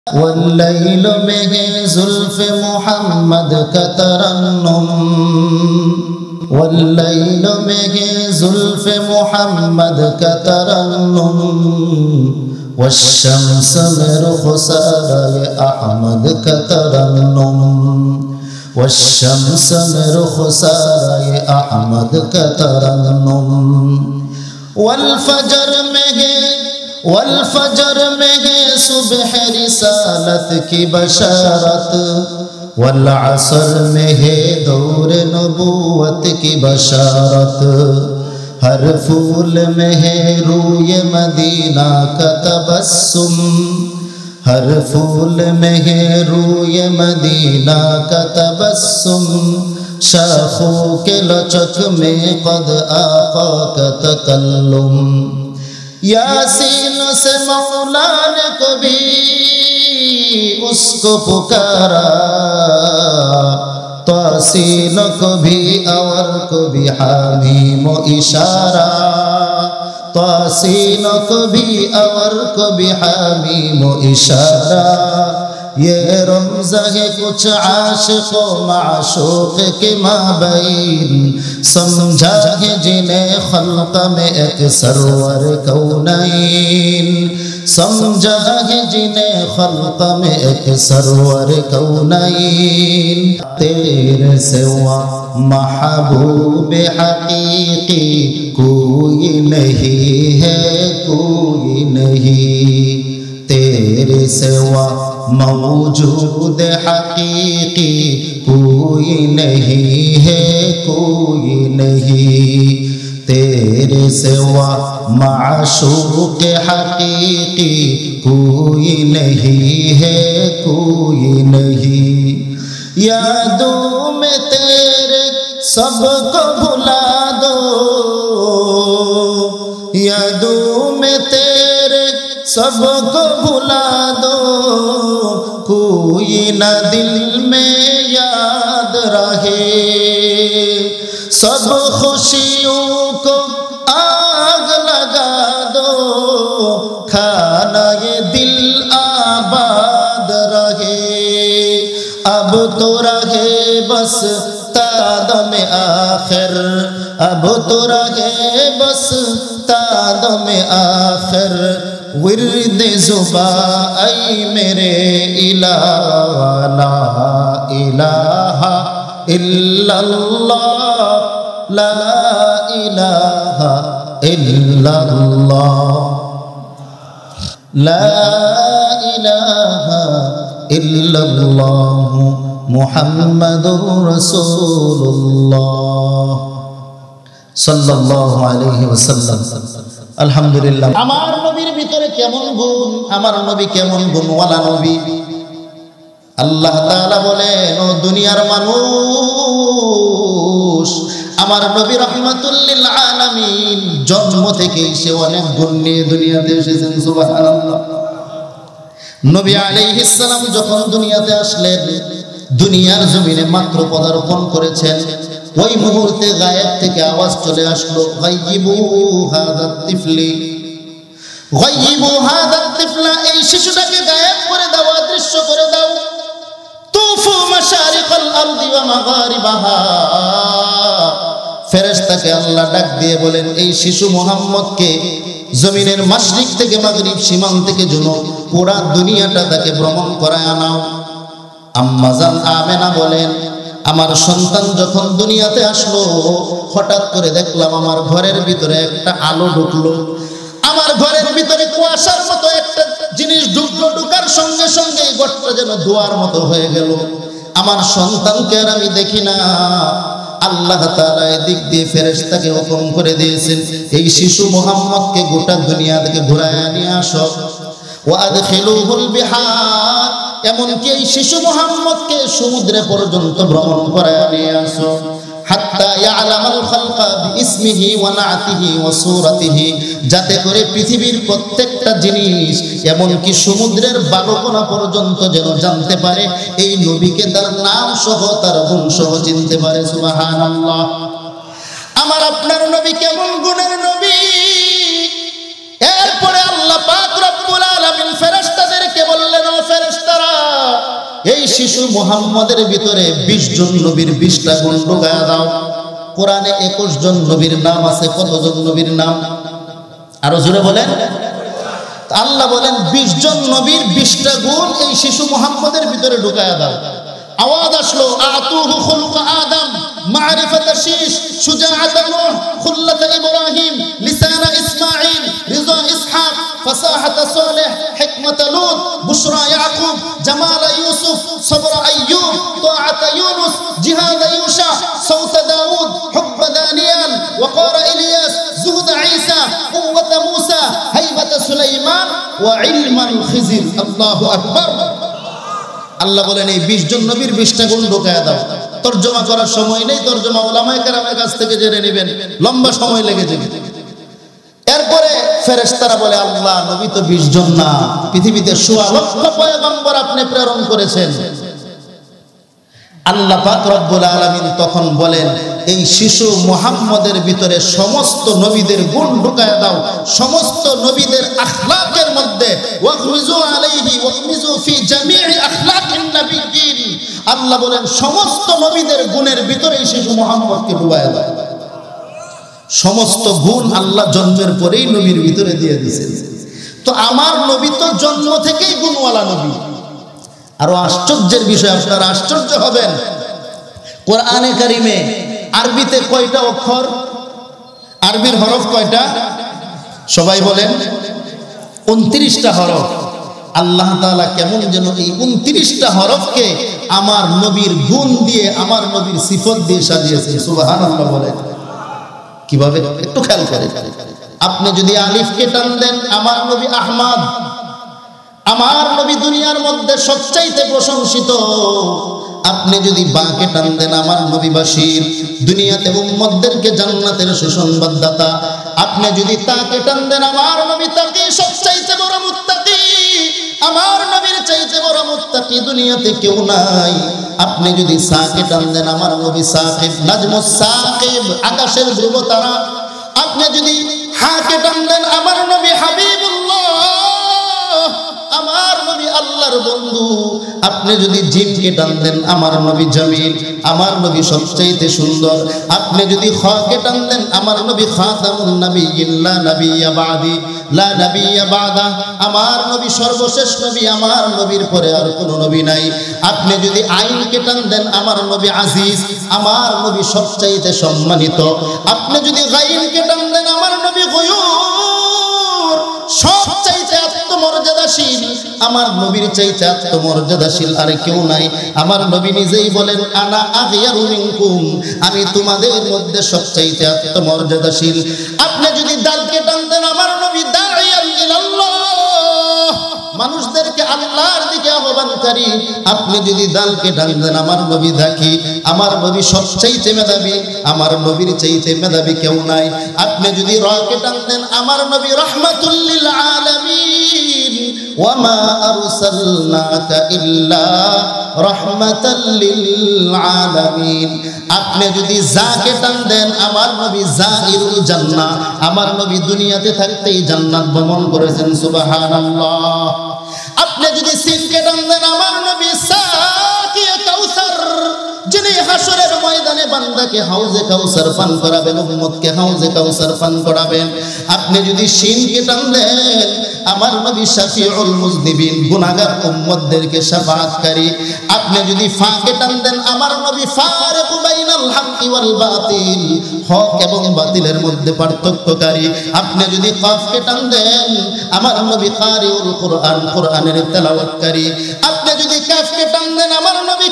والليل में जुल्फ मोहम्मद का तरन्नुम والليل में जुल्फ मोहम्मद का तरन्नुम والشمس में रुखसारे अहमद का तरन्नुम والشمس में रुखसारे अहमद का तरन्नुम वल्फजर में है सुबह रिसालत की बशारत वल्असर में है दौर नबूवत की बशारत हर फूल में है रूय मदीना का तबस्सुम हर फूल में है रूय मदीना का तबस्सुम शाखों के लचक में कद आका का तकल्लुम यासीन से मौला ने कभी उसको पुकारा तासीन को भी और को भी हामीम इशारा तासीन को भी और को भी हामीम इशारा ये रमज़ है कुछ आशिक़ो माशूक़ के माबैन समझा है जिन्हें खल्क़ में एक सरवर कौनैन समझा है जिन्हें खल्क़ में एक सरवर कौनैन तेरे सिवा महबूब हक़ीक़ी कोई नहीं है कोई नहीं तेरे सिवा मौजूद हकीकी कोई नहीं है कोई नहीं तेरे सिवा माशूक़ हकीकी कोई नहीं है कोई नहीं यादों में तेरे सबको भुला दो यादों में तेरे सबको भुला दो कोई न दिल में याद रहे सब खुशियों को आग लगा दो खाना ये दिल आबाद रहे अब तो रहे बस तादम आखिर अब तो रहे बस तादम आखिर विर्द जुबा ऐ मेरे इलाहा ला इलाहा इल्लल्लाह ला इलाहा इल्लल्लाह ला इलाहा इल्लल्लाह मुहम्मदुर रसूलुल्लाह सल्लल्लाहु अलैहि वसल्लम আলহামদুলিল্লাহ আমার নবীর ভিতরে কেমন গুণ আমার নবী কেমন গুণওয়ালা নবী আল্লাহ তাআলা বলেন ও দুনিয়ার মানুষ আমার নবী রাহমাতুল লিল আলামিন জন্ম থেকেই সে অনেক গুণ নিয়ে দুনিয়াতে এসেছেন সুবহানাল্লাহ নবী আলাইহিস সালাম যখন দুনিয়াতে আসলেন দুনিয়ার জমিনে মাত্র পদার্পণ করেছেন ওই মুহূর্তে গায়েব থেকে আওয়াজ চলে আসলো গায়িবু হাদাত তিফলি গায়িবু হাদাত তিফলা এই শিশুটাকে গায়েব করে দাও অদৃশ্য করে দাও তুফু মাশারিকাল আরদি ওয়া মাগারিবাহা ফেরেশতাকে আল্লাহ ডাক দিয়ে বলেন এই শিশু মুহাম্মদকে জমিনের মাশরিক থেকে মাগরিব সীমান্ত থেকে জুনুব পুরা দুনিয়াটা তাকে ভ্রমণ করায় আনাও আম্মা জান আমেনা বলেন আমার সন্তান যখন দুনিয়াতে আসলো হঠাৎ করে দেখলাম আমার ঘরের ভিতরে একটা আলো ঢুকলো আমার ঘরের ভিতরে কুয়াশার মতো একটা জিনিস ঢুকলো ঢোকার সঙ্গে সঙ্গে ঘরটা যেন দুয়ার মতো হয়ে গেল আমার সন্তানকে আর আমি দেখি না আল্লাহ তাআলা এদিক দিয়ে ফেরেশতাকে হুকুম করে দিয়েছেন এই শিশু মুহাম্মদকে গোটা দুনিয়া থেকে ঘুরায় নিয়ে আসো ওয়া আদখিলুহুল বিহার এমনকি এই শিশু মুহাম্মদকে সমুদ্রে পর্যন্ত ভ্রমণ করায় নিয়ে আসো হাত্তা ইয়ালামাল খালকা বিইসমিহি ওয়া নাআতিহি ওয়া সূরাতিহি যাতে করে পৃথিবীর প্রত্যেকটা জিনিস এমনকি সমুদ্রের বালুকণা পর্যন্ত যেন জানতে পারে এই নবীকে তার নাম সহ তার গুণ সহ চিনতে পারে সুবহানাল্লাহ আমার আপনার নবী কেমন গুণের নবী এরপরে আল্লাহ পাক রব্বুল আলামিন ফেরেশতাদেরকে বললেন ও ফেরেশতা এই শিশু মুহাম্মদের ভিতরে 20 জন নবীর 20টা গুণ ঢুকায়া দাও। কোরআনে 21 জন নবীর নাম আছে। কতজন নবীর নাম? আরো জোরে বলেন। আল্লাহ বলেন 20 জন নবীর 20টা গুণ এই শিশু মুহাম্মদের ভিতরে ঢুকায়া দাও। আওয়াজ আসলো, আতুহু খুলক আদম, মারিফাত শীশ, শুজাআত নূহ, খুল্লাত ইব্রাহিম, লিসান ইসমাঈল, রিজা ইসহাক, ফাসাহাত সালেহ, হিকমত লূত, বুশরা ইয়াকুব, জামাল ইউসুফ, সবর আইয়ুব, তাআত ইউনুস, জিহাদ ইউশা, সাউত দাউদ, হুব্ব দানিয়াল, ওয়াকার ইলিয়াস, যুহদ ঈসা, কুওয়াত মূসা, হাইবাত সুলাইমান ওয়া ইলমান খিজির। আল্লাহু আকবার। আল্লাহ বলেন এই 20 জন নবীর 20টা গুণ ঢুকায়া দাও। তরজমা করার সময় নেই, তরজমা উলামায়ে কেরামের কাছ থেকে জেনে নেবেন, লম্বা সময় লেগে যাবে। এরপরে ফেরেশতারা বলে, আল্লাহ নবী তো 20 জন না, পৃথিবীতে 16 লক্ষ পয়গম্বর আপনি প্রেরণ করেছেন। আল্লাহ পাক রব্বুল আলামিন তখন বলেন, এই শিশু মুহাম্মদের ভিতরে সমস্ত নবীদের গুণ ঢুকায়া দাও, সমস্ত নবীদের আখলাকের মধ্যে ওয়াগমিজু আলাইহি ওয়াগমিজু ফি জামিই আখলাকিন নবিয়্যিন। আল্লাহ বলেন সমস্ত নবীদের গুণের ভিতরে এই শিশু মুহাম্মদকে ঢুকায়া দাও। সমস্ত গুণ আল্লাহ জন্মের পরেই নবীর ভিতরে দিয়ে দিয়েছেন। তো আমার নবী তো জন্ম থেকেই গুণওয়ালা নবী। আরো আশ্চর্যের বিষয়, আপনারা আশ্চর্য হবেন, কোরআনে কারিমে আরবিতে কয়টা অক্ষর? আরবির হরফ কয়টা? সবাই বলেন। 29টা হরফ। আল্লাহ তাআলা কেমন যেন এই 29টা হরফকে আমার নবীর গুণ দিয়ে, আমার নবীর সিফত দিয়ে সাজিয়েছেন। সুবহানাল্লাহ বলেন। কিভাবে? একটু খেয়াল করেন। আপনি যদি আলিফকে টান দেন, আমার নবী আহমদ, আমার নবী দুনিয়ার মধ্যে সবচাইতে প্রশংসিত। আপনি যদি বাকে টান দেন, আমার নবী বাশীর, দুনিয়াতে উম্মতদেরকে জান্নাতের সুসংবাদদাতা। আপনি যদি তাকে টান দেন, আমার নবী তাকে সবচাইতে বড় মুত্তাকি। আমার নবীর চাইতে বড় মুত্তাকি দুনিয়াতে কেউ নাই। আপনি যদি সাকে টান দেন, আমার নবী সাকিব, নাজমুস সাকিব, আকাশের ধ্রুব তারা। আপনি যদি হাকে টান দেন, আমার নবী হাবিবুল্লাহ, আমার নবী আল্লাহর বন্ধু। আপনি যদি জিমকে টান দেন, আমার নবী জামিল, আমার নবী সবচাইতে সুন্দর। আপনি যদি খাকে টান দেন, আমার নবী খাতামুন নাবিয়্যিন, লা নাবিয়্যা বাদি, লা নাবিয়্যা বাদা, আমার নবী সর্বশেষ নবী, আমার নবীর পরে আর কোনো নবী নাই। আপনি যদি আইনকে টান দেন, আমার নবী আজিজ, আমার নবী সবচাইতে সম্মানিত। আপনি যদি গায়বকে টান দেন, আমার নবী গয়ুর, সবচাইতে আত্মমর্যাদাশীল। আমার নবীর চাইতে আত্মমর্যাদাশীল আর কেউ নাই। আমার নবী নিজেই বলেন, আনা আগিয়ারু মিনকুম, আমি তোমাদের মধ্যে সবচাইতে আত্মমর্যাদাশীল। আপনি যদি দালকে টান দেন, আমার নবী দাঈয়াল ইলাল্লাহ, মানুষদেরকে আল্লাহর দিকে আহ্বানকারী। আপনি যদি দালকে টান দেন, আমার নবী যাকি, আমার নবী সবচাইতে মেধাবী, আমার নবীর চাইতে মেধাবী কেউ নাই। আপনি যদি রাকে টান দেন, আমার নবী রাহমাতুল লিল আলামিন, ওয়া মা আরসালনাকা ইল্লা রাহমাতাল লিল আলামিন। আপনি যদি যাকে টান দেন, আমার নবী যাইরুল জান্নাহ, আমার নবী দুনিয়াতে থাকতেই জান্নাত ভ্রমণ করেছেন। সুবহানাল্লাহ। আপনি যদি সিনকে টান দেন, আমার নবী সাকিয়ে কাউসার, যিনি হাসরের ময়দানে বান্দাকে হাউজে কাউসার পান করাবেন, উম্মতকে হাউজে কাউসার পান করাবেন। আপনি যদি শিনকে টান দেন, আমার নবী শাফিউল মুজনিবিন, গুনাহগার উম্মতদেরকে শাফাআতকারী। আপনি যদি ফাকে টান দেন, আমার নবী ফারিকু বাইনাল হাক্কি ওয়াল বাতিল, হক এবং বাতিলের মধ্যে পার্থক্যকারী। আপনি যদি কাফকে টান দেন, আমার নবী কারিউল কুরআন, কুরআনের তেলাওয়াতকারী। আপনি যদি কাফকে টান দেন, আমার নবী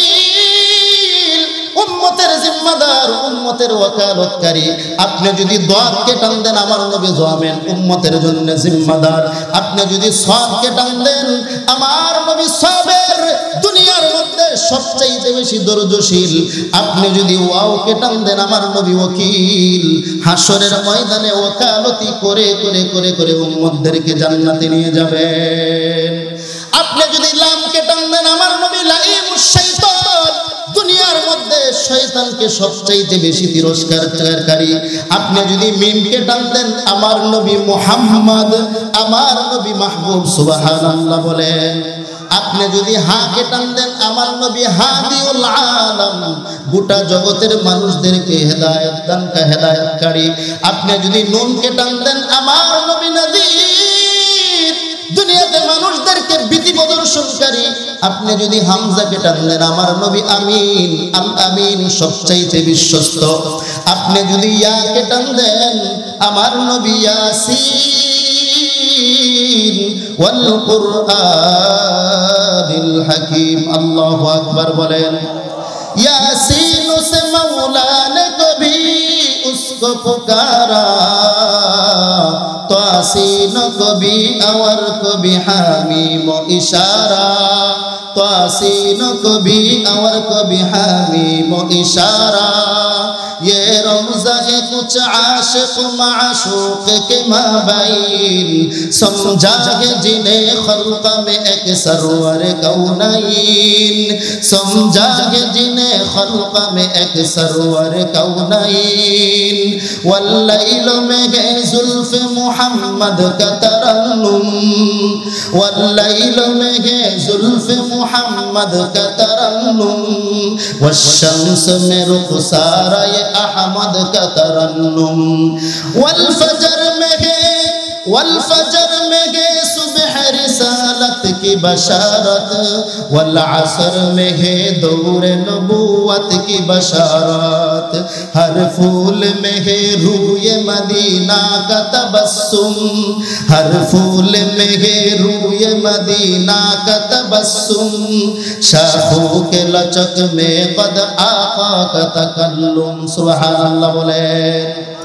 কাফিল, উম্মতের জিম্মাদার, উম্মতের ওয়াকালতকারী। আপনি যদি দোয়াতকে টান দেন, আমার নবী জামিন, উম্মতের জন্য জিম্মাদার। আপনি যদি সাদকে টান দেন, আমার নবী সাবের, দুনিয়ার মধ্যে সবচাইতে বেশি ধৈর্যশীল। আপনি যদি ওয়াওকে টান দেন, আমার নবী ওয়াকিল, হাসরের ময়দানে ওয়াকালতি করে করে করে করে উম্মতদেরকে জান্নাতে নিয়ে যাবেন। আপনি যদি লামকে টান দেন, আমার নবী লাঈমুশ শাইতান, দুনিয়ার মধ্যে শয়তানকে সবচাইতে বেশি তিরস্কারকারী। আপনি যদি মিমকে টান দেন, আমার নবী মুহাম্মদ, আমার নবী মাহবুব। সুবহানাল্লাহ বলেন। আপনি যদি হাকে টান দেন আমার নবী হাদিউল আলাম, গোটা জগতের মানুষদেরকে হেদায়েতকারী। আপনি যদি নুনকে টান দেন আমার নবী নাযীর, দুনিয়াতে মানুষদেরকে ভীতি প্রদর্শনকারী। আপনি যদি হামজাকে টান দেন আমার নবী আমিন, আল আমিন সবচাইতে বিশ্বস্ত। আপনি যদি ইয়াকে টান দেন আমার নবী ইয়াসিন ওয়াল কুরআনিল হাকিম। আল্লাহু আকবার বলেন। यासीन से मौला ने कभी उसको पुकारा, तो आसीन को भी और को भी हामीम इशारा, तो आसीन को भी और को भी हामीम इशारा। ये रमज़ा है कुछ आशिक माशूक के माबैन, समझा है जिन्हें खल्क़ में एक सरवर कौनैन, समझा है जिन्हें खल्क़ में एक सरवर कौनैन। वल्लैल में है जुल्फ़ मुहम्मद का तरन्नुम, वल्लैल में है जुल्फ़ मुहम्मद का तरन्नुम, वश्शम्स में रुख़सारा ये अहमद का तरन्नुम। वल फजर में है सुबह रिसालत की बशारत, वल असर में है दौर नबूवत की बशारत। हर फूल में है रूए मदीना का तबस्सुम, हर फूल में है रूए मदीना का तबस्सुम। शाखों के लचक में कद आका का तकल्लुम। सुबहानाल्लाह बोलें।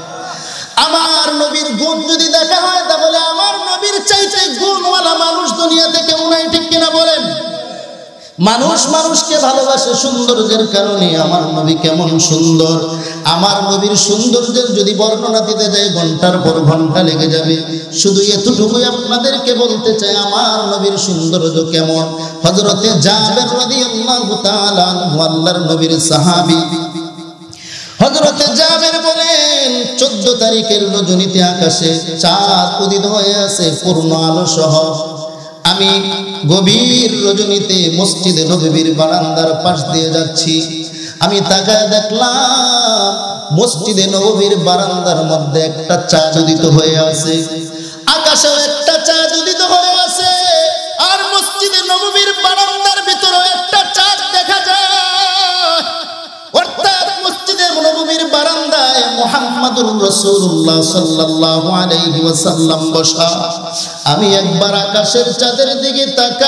আমার নবীর গুণ যদি দেখা হয় তাহলে আমার নবীর চাইতে গুণওয়ালা মানুষ দুনিয়াতে কেউ নাই, ঠিক কিনা বলেন? মানুষ মানুষকে ভালোবাসে সৌন্দর্যের কারণে। আমার নবী কেমন সুন্দর! আমার নবীর সৌন্দর্যের যদি বর্ণনা দিতে যাই ঘন্টার পর ঘন্টা লেগে যাবে। শুধু এতটুকুই আপনাদেরকে বলতে চাই আমার নবীর সৌন্দর্য কেমন। হযরতে জাবের রাদিয়াল্লাহু তাআলা আনহু আল্লাহর নবীর সাহাবী। হযরতে জাবের বলেন 14 তারিখের রজনীতে আকাশে চাঁদ উদিত হয়ে আছে পূর্ণ আলো সহ। আমি গভীর রজনীতে মসজিদে নববীর বারান্দার পাশ দিয়ে যাচ্ছি। আমি তাকায় দেখলাম মসজিদে নববীর বারান্দার মধ্যে একটা চাঁদ উদিত হয়ে আছে, আকাশে একটা চাঁদ উদিত হয়ে আছে, আর মসজিদে নববীর বারান্দার ভিতরে একটা চাঁদ দেখা যায়। অর্থাৎ মসজিদে নববীর বারান্দায় মুহাম্মাদুর রাসূলুল্লাহ সাল্লাল্লাহু আলাইহি ওয়াসাল্লাম বসা। আমি একবার আকাশের চাঁদের দিকে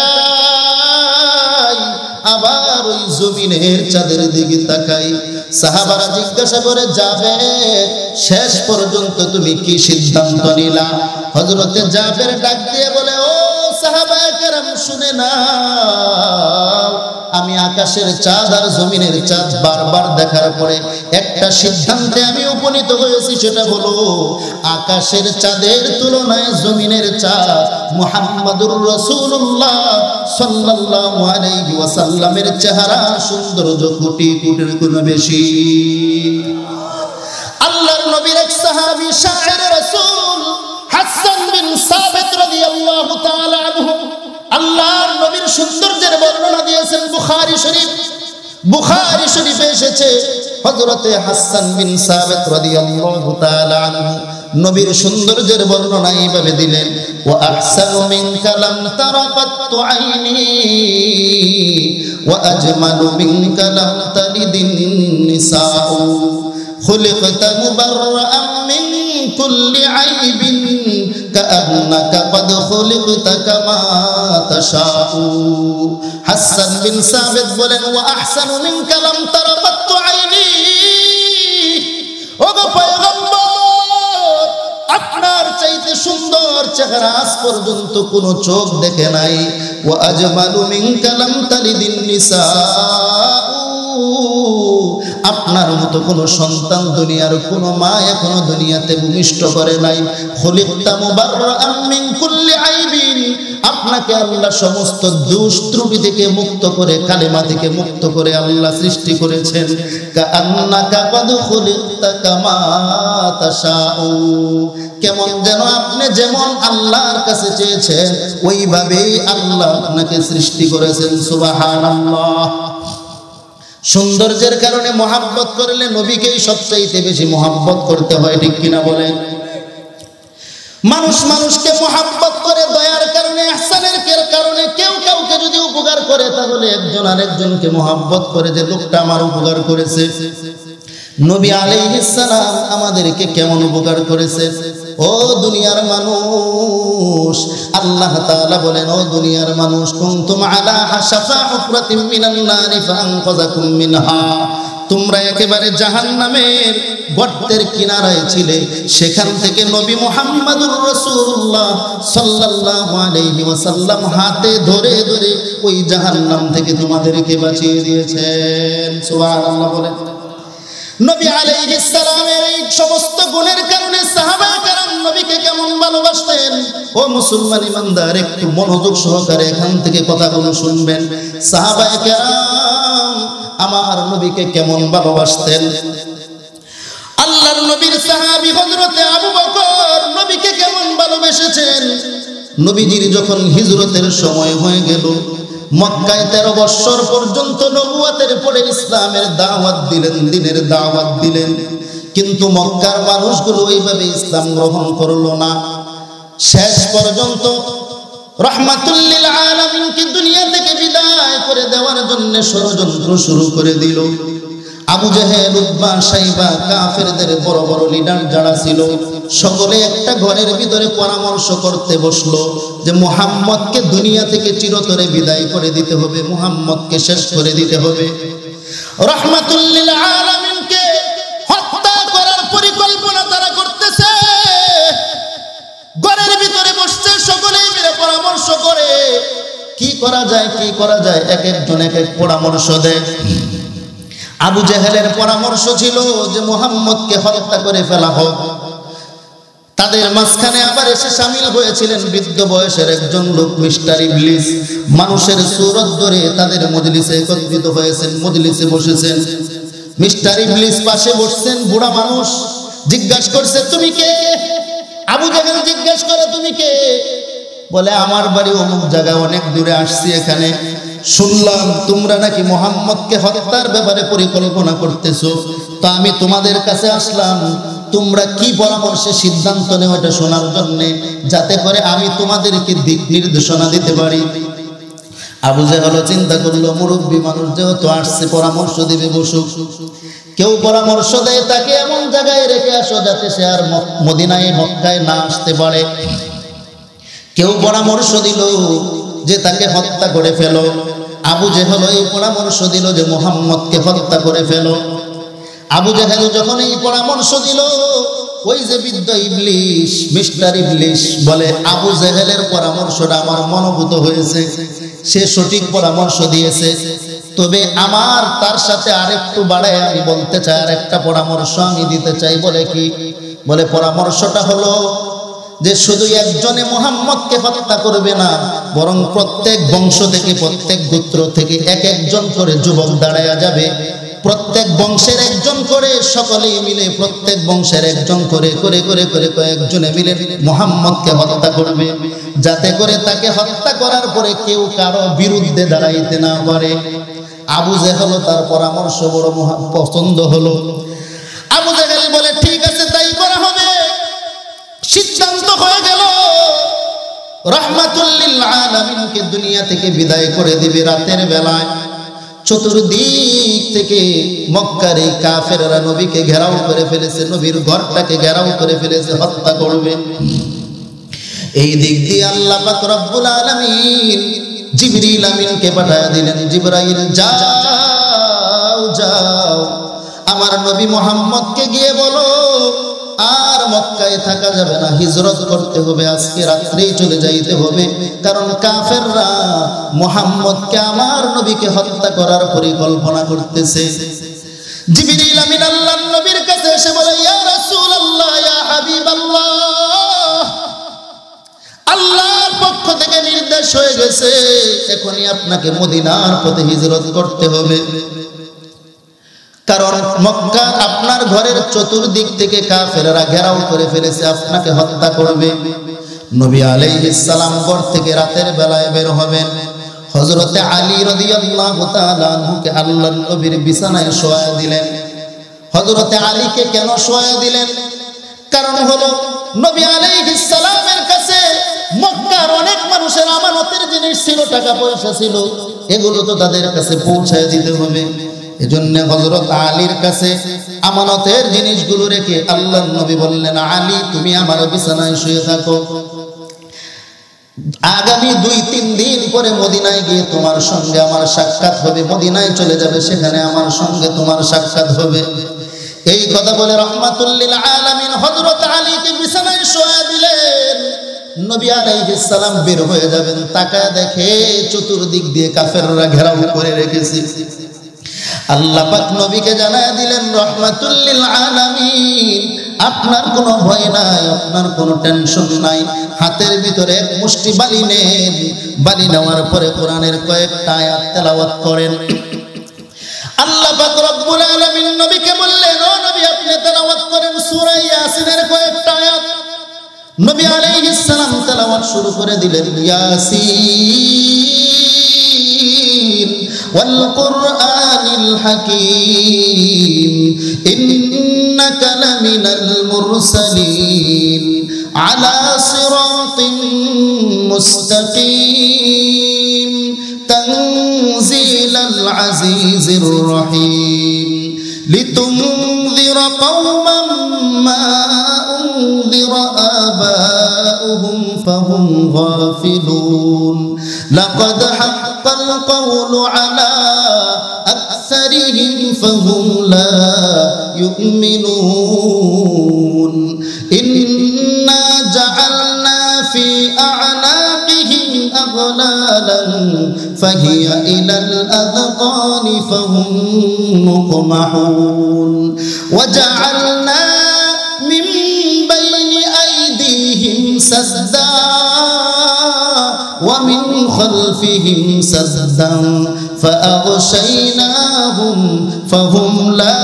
তাকাই, আবার ওই জমিনের চাঁদের দিকে তাকাই। সাহাবারা জিজ্ঞাসা করে, জাবের শেষ পর্যন্ত তুমি কি সিদ্ধান্ত নিলা? হযরতে জাবের ডাক দিয়ে বলে, ও সাহাবায়ে কেরাম শুনে নাও, আমি আকাশের চাঁদ আর জমিনের চাঁদ বারবার দেখার পরে একটা সিদ্ধান্তে আমি উপনীত হয়েছি। সেটা হলো আকাশের চাঁদের তুলনায় জমিনের চাঁদ মুহাম্মাদুর রাসূলুল্লাহ সাল্লাল্লাহু আলাইহি ওয়াসাল্লামের চেহারা সৌন্দর্য কোটি কোটির গুণ বেশি। আল্লাহর নবীর এক সাহাবী শায়ের রাসূল হাসান বিন সাবিত রাদিয়াল্লাহু তাআলা আনহু আল্লাহর নবীর সৌন্দর্যের বর্ণনা দিয়েছেন বুখারী শরীফ। বুখারী শরীফে এসেছে হযরতে হাসান বিন সাবিত রাদিয়াল্লাহু তাআলা আনহু নবীর সৌন্দর্যের বর্ণনা এইভাবে দিলেন, ওয়া আহসানু মিনকা লাম তারা কাত্তু আইনি ওয়া আজমালু মিনকা লাম তালিদিন নিসাউ খুলিকতা মুবাররাআন মিন কুল্লি আইবিন কাআন্নাকা ক্বাদ খুলিকতা কামা তাশাউ। হাসান বিন সাবিত বলেন, ওয়া আহসানু মিনকা লাম তারা কাত্তু আইনি, ওগো পয়গম্বর আপনার চাইতে সুন্দর চেহারা আজ পর্যন্ত কোনো চোখ দেখে নাই। ওয়া আজমালু মিনকা লাম তালিদিন নিসাউ, আপনার মতো কোনো সন্তান দুনিয়ার কোনো মা এখনো দুনিয়াতে ভূমিষ্ঠ করে নাই। খুলিকতা মুবাররাআম মিন কুল্লি আইবিন, আপনাকে আল্লাহ সমস্ত দোষ ত্রুটি থেকে মুক্ত করে, কালেমা থেকে মুক্ত করে আল্লাহ সৃষ্টি করেছেন। কাআন্নাকা কাদ খুলিকতা কামা তাশাউ, কেমন যেন আপনি যেমন আল্লাহর কাছে চেয়েছেন ওইভাবেই আল্লাহ আপনাকে সৃষ্টি করেছেন। সুবহানাল্লাহ। সৌন্দর্যের কারণে মহাব্বত করলে নবীকেই সবচাইতে বেশি মহাব্বত করতে হয়, ঠিক কিনা বলেন? মানুষ মানুষকে মহাব্বত করে দয়ার কারণে, ইহসানের কারণে। কেউ কাউকে যদি উপকার করে তাহলে একজন আরেকজনকে মহাব্বত করে যে লোকটা আমার উপকার করেছে। নবী আলাইহিস সালাম আমাদেরকে কেমন উপকার করেছে। ও দুনিয়ার মানুষ, আল্লাহ তাআলা বলেন, ও দুনিয়ার মানুষ, কুনতুম আলা শাফা হুফরাতিন মিনান নারি ফাআনকাযাকুম মিনহা, তোমরা একেবারে জাহান্নামের গর্তের কিনারায় ছিলে, সেখান থেকে নবী মুহাম্মদুর রাসূলুল্লাহ সাল্লাল্লাহু আলাইহি ওয়াসাল্লাম হাতে ধরে ধরে ওই জাহান্নাম থেকে তোমাদেরকে বাঁচিয়ে দিয়েছেন। সুবহানাল্লাহ বলেন। নবী আলাইহিস সালামের এই সমস্ত গুণের কারণে সাহাবায়ে কেরাম নবীকে কেমন ভালোবাসতেন। ও মুসলমান ইমানদার, একটু মনোযোগ সহকারে এখান থেকে কথাগুলো শুনবেন। সাহাবায়ে কেরাম আমার নবীকে কেমন ভালোবাসতেন। আল্লাহর নবীর সাহাবী হযরতে আবু বকর নবীকে কেমন ভালোবেসেছেন। নবীজির যখন হিজরতের সময় হয়ে গেল, মক্কায় 13 বছর পর্যন্ত নবুয়তের পরে ইসলামের দাওয়াত দিলেন, দ্বীনের দাওয়াত দিলেন, কিন্তু মক্কার মানুষগুলো ওইভাবে ইসলাম গ্রহণ করলো না। শেষ পর্যন্ত রাহমাতুল লিল আলামিনকে দুনিয়া থেকে বিদায় করে দেওয়ার জন্য ষড়যন্ত্র শুরু করে দিল। আবু জেহেল, উতবা, শাইবা, কাফেরদের বড় বড় লিডার যারা ছিল, সকলে একটা ঘরের ভিতরে পরামর্শ করতে বসলো যে মুহাম্মদকে দুনিয়া থেকে চিরতরে বিদায় করে দিতে হবে, মুহাম্মদকে শেষ করে দিতে হবে। রাহমাতুল লিল আলামিনকে হত্যা করার পরিকল্পনা তারা করতেছে। ঘরের ভিতরে বসছে, সকলেই মিলে পরামর্শ করে কি করা যায়, কি করা যায়, এক একজন এক এক পরামর্শ দেয়। আবু জেহেলের পরামর্শ ছিল যে মুহাম্মদকে হত্যা করে ফেলা হোক। তাদের মাঝখানে আবার এসে শামিল হয়েছিলেন বৃদ্ধ বয়সের একজন লোক, মিস্টার ইবলিস। মানুষের সূরত ধরে তাদের মজলিসে একত্রিত হয়েছেন, মজলিসে বসেছেন। মিস্টার ইবলিস পাশে বসছেন, বুড়া মানুষ। জিজ্ঞাসা করছে, তুমি কে? আবু জেহেল জিজ্ঞাসা করে, তুমি কে? বলে, আমার বাড়ি অমুক জায়গায়, অনেক দূরে আসছি, এখানে শুনলাম তোমরা নাকি মুহাম্মদকে হত্যার ব্যাপারে পরিকল্পনা করতেছো, তো আমি তোমাদের কাছে আসলাম তোমরা কি পরামর্শে সিদ্ধান্ত নেও এটা শোনার জন্য, যাতে করে আমি তোমাদেরকে দিক নির্দেশনা দিতে পারি। আবু জেহেল চিন্তা করলো, মুরব্বী মানুষ যেহেতু আসছে পরামর্শ দিবে, বসুক। কেউ পরামর্শ দেয় তাকে এমন জায়গায় রেখে আসো যাতে সে আর মদিনায় মক্কায় না আসতে পারে। কেউ পরামর্শ দিল যে তাকে হত্যা করে ফেলো। আবু জেহেল এই পরামর্শ দিল যে মুহাম্মদকে হত্যা করে ফেলো। আবু জেহেল যখন এই পরামর্শ দিল, ওই যে বৃদ্ধ ইবলিস, মিস্টার ইবলিস বলে, আবু জেহেলের পরামর্শটা আমার মনোভূত হয়েছে, সে সঠিক পরামর্শ দিয়েছে, তবে আমার তার সাথে আরেকটু বাড়ায় আমি বলতে চাই, আর একটা পরামর্শ আমি দিতে চাই। বলে কি? বলে পরামর্শটা হলো যে শুধু একজনে মুহাম্মদকে হত্যা করবে না, বরং প্রত্যেক বংশ থেকে, প্রত্যেক গোত্র থেকে এক একজন করে যুবক দাঁড়ায়া যাবে, প্রত্যেক বংশের একজন করে, সকলেই মিলে প্রত্যেক বংশের একজন করে করে করে করে কয়েকজনে মিলে মুহাম্মদকে হত্যা করবে, যাতে করে তাকে হত্যা করার পরে কেউ কারো বিরুদ্ধে দাঁড়াইতে না পারে। আবু জেহেল তার পরামর্শ বড় পছন্দ হলো। আবু জেহেল বলে, ঠিক আছে, তাই করা হবে। সিদ্ধান্ত হয়ে গেল, রাহমাতুল লিল আলামিনকে দুনিয়া থেকে বিদায় করে দিবে রাতের বেলায়। চতুর্দিক থেকে মক্কার এই কাফেররা নবীকে ঘেরাও করে ফেলেছে, নবীর ঘরটাকে ঘেরাও করে ফেলেছে, হত্যা করবে। এই দিক দিয়ে আল্লাহ পাক রব্বুল আলামিন জিবরিল আমিনকে পাঠিয়ে দিলেন। জিবরাইল, যাও যাও, আমার নবী মুহাম্মদকে গিয়ে বলো আর মক্কায় থাকা যাবে না, হিজরত করতে হবে, আজকে রাত্রেই চলে যাইতে হবে, কারণ কাফেররা মুহাম্মদকে, আমার নবীকে হত্যা করার পরিকল্পনা করতেছে। জিবরিল আমিন আল্লাহর নবীর কাছে এসে বলে, ইয়া রাসূলুল্লাহ, ইয়া হাবিবাল্লাহ, আল্লাহর পক্ষ থেকে নির্দেশ হয়ে গেছে, এখনই আপনাকে মদিনার পথে হিজরত করতে হবে। কারণ মক্কা আপনার ঘরের চতুর্দিক থেকে কাফেররা ঘেরাও করে ফেলেছে, আপনাকে হত্যা করবে। নবী আলাইহিস সালাম ঘর থেকে রাতের বেলায় বের হবেন। হযরতে আলী রাদিয়াল্লাহু তাআলা আনহুকে আল্লাহর নবীর বিছানায় শোয়া দিলেন। হযরতে আলীকে কেন শোয়া দিলেন? কারণ হলো নবী আলাইহিস সালামের কাছে মক্কার অনেক মানুষের আমানতের জিনিস ছিল, টাকা পয়সা ছিল, এগুলো তো তাদের কাছে পৌঁছায় দিতে হবে। এজন্য হযরত আলীর কাছে আমানতের জিনিসগুলো রেখে আল্লাহর নবী বললেন, আলী তুমি আমার বিছানায় শুয়ে থাকো, আগামী 2-3 দিন পরে মদিনায় গিয়ে তোমার সঙ্গে আমার সাক্ষাৎ হবে, মদিনায় চলে যাবে, সেখানে আমার সঙ্গে তোমার সাক্ষাৎ হবে। এই কথা বলে রাহমাতুল লিল আলামিন হযরত আলীকে বিছানায় শোয়া দিলেন। নবী আলাইহিস সালাম বের হয়ে যাবেন, তাকায় দেখে চতুর্দিক দিয়ে কাফেররা ঘেরাও করে রেখেছে। আল্লাহ পাক নবীকে জানায় দিলেন, রাহমাতুল লিল আলামিন, আপনার কোনো ভয় নাই, আপনার কোনো টেনশন নাই, হাতের ভিতরে এক মুষ্টি বালি নেন, বালি নেওয়ার পরে কোরআনের কয়েকটা আয়াত তেলাওয়াত করেন। আল্লাহ পাক রব্বুল আলামিন নবীকে বললেন, ও নবী আপনি তেলাওয়াত করেন সূরা ইয়াসিনের কয়েকটা আয়াত। নবী আলাইহিস সালাম তেলাওয়াত শুরু করে দিলেন, ইয়াসিন ওয়াল কুরআনিল হাকীম ইন্নাকা লামিনাল মুরসালিন আলা সিরাতিন মুস্তাকিম তানজিলাল আজিজির রহিম লিতুনযিরা কওমান মা উনযিরা আবাউহুম ফাহুম গাফিলুন লাকাদ হাক্কাল কওলু আলা আকসারিহিম ফাহুম লা ইউমিনুন ইন্না জাআলনা ফি আ'নাকিহিম আগলালান ফাহিয়া ইলাল আযকানি ফাহুম মুকমাহুন ওয়া জাআলনা মিন বাইনি আইদিহিম সাদ্দা ওয়া মিন খালফিহিম সাদ্দান فأغشيناهم فهم لا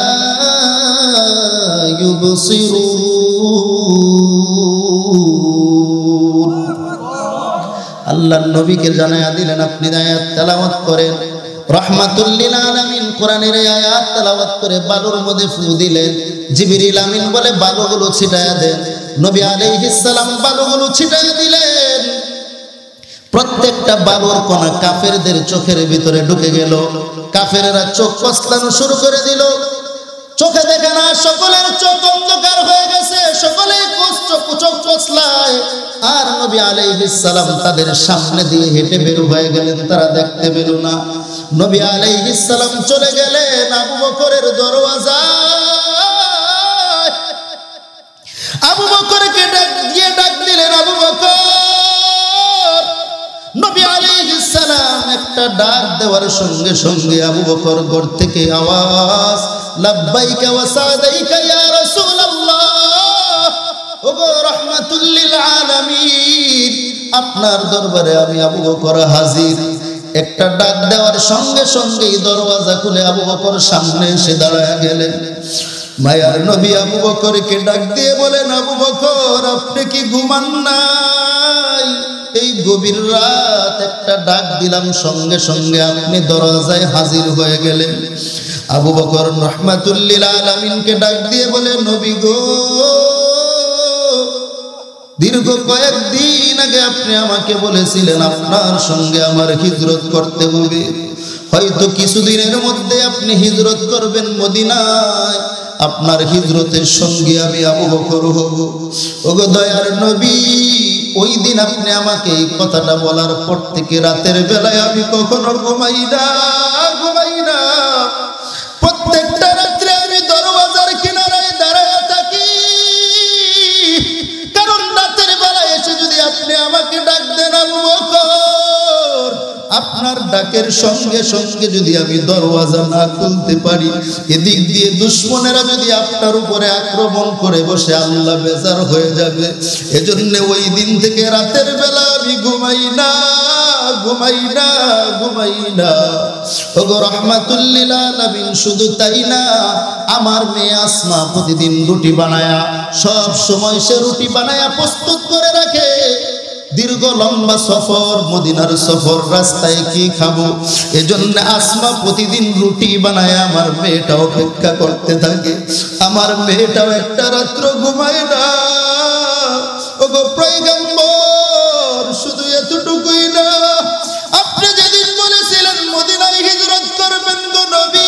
يبصرون আল্লাহর নবীকে জানায়া দিলেন, আপনি আয়াত তেলাওয়াত করেন। রাহমাতুল লিল আলামিন কোরআনের আয়াত তেলাওয়াত করে বালুর মধ্যে ফু দিলেন। জিবরিল আমিন বলে বালুগুলো ছিটায়া দেন। নবী আলাইহিস সালাম বালুগুলো ছিটায়া দিলেন। প্রত্যেকটা বালুর কণা কাফেরদের চোখের ভিতরে ঢুকে গেল। কাফেররা চোখ কসলানো শুরু করে দিল। চোখে দেখে না, সকলের চোখ অন্ধকার হয়ে গেছে, সকলেই চোখ কসলায়। আর নবী আলাইহিস সালাম তাদের সামনে দিয়ে হেঁটে বের হয়ে গেলেন, তারা দেখতে পেল না। নবী আলাইহিস সালাম চলে গেলেন আবু বকরের দরওয়াজায়। আবু বকরকে ডাক দিলেন, আবু বকর। নবী আলাইহিস সালাম একটা ডাক দেওয়ার সঙ্গে সঙ্গে আবু বকর ঘর থেকে আওয়াজ, লাব্বাইকা ওয়া সাদাইকা ইয়া রাসূলুল্লাহ, ওগো রাহমাতুল লিল আলামিন, আপনার দরবারে আমি আবু বকর হাজির। একটা ডাক দেওয়ার সঙ্গে সঙ্গেই দরওয়াজা খুলে আবু বকর সামনে এসে দাঁড়ায় গেলেন। মায়ার নবী আবু বকরকে ডাক দিয়ে বলেন, আবু বকর আপনি কি ঘুমান নাই? এই গভীর রাত একটা ডাক দিলাম, সঙ্গে সঙ্গে আপনি দরজায় হাজির হয়ে গেলেন। আবু বকর রাহমাতুল লিল আলামিনকে ডাক দিয়ে বলে, নবী গো, দীর্ঘ কয়েকদিন আগে আপনি আমাকে বলেছিলেন আপনার সঙ্গে আমার হিজরত করতে হবে, হয়তো কিছুদিনের মধ্যে আপনি হিজরত করবেন মদিনায়, আপনার হিজরতের সঙ্গে আমি আবু বকর হব। ওগো দয়ার নবী, ওই দিন আপনি আমাকে এই কথাটা বলার পর থেকে রাতের বেলায় আমি কখনো ঘুমাই না। প্রত্যেকটা রাত্রে আমি দরওয়াজার কিনারায় দাঁড়ায় থাকি, কারণ রাতের বেলায় এসে যদি আপনি আমাকে ডাক দেন, আবু বকর আপনার ডাকের সঙ্গে সঙ্গে যদি আমি দরওয়াজা না খুলতে পারি, এদিক দিয়ে দুশমনেরা যদি আপনার উপরে আক্রমণ করে বসে, আল্লাহ বেজার হয়ে যাবে। এজন্য ওই দিন থেকে রাতের বেলা আমি ঘুমাই না। ওগো রাহমাতুল লিল আলামিন, শুধু তাই না, আমার মেয়ে আসমা প্রতিদিন রুটি বানায়া, সব সময় সে রুটি বানায়া প্রস্তুত করে রাখে। দীর্ঘ লম্বা সফর, মদিনার সফর, রাস্তায় কি খাবো, এজন্য আসমা প্রতিদিন রুটি বানায় আমার মেয়েটা অপেক্ষা করতে থাকে। আমার মেয়েটাও একটা রাত্র ঘুমায় না। ওগো পয়গম্বর, শুধু এতটুকুই না, আপনি যেদিন বলেছিলেন মদিনায় হিজরত করবেন গো নবী,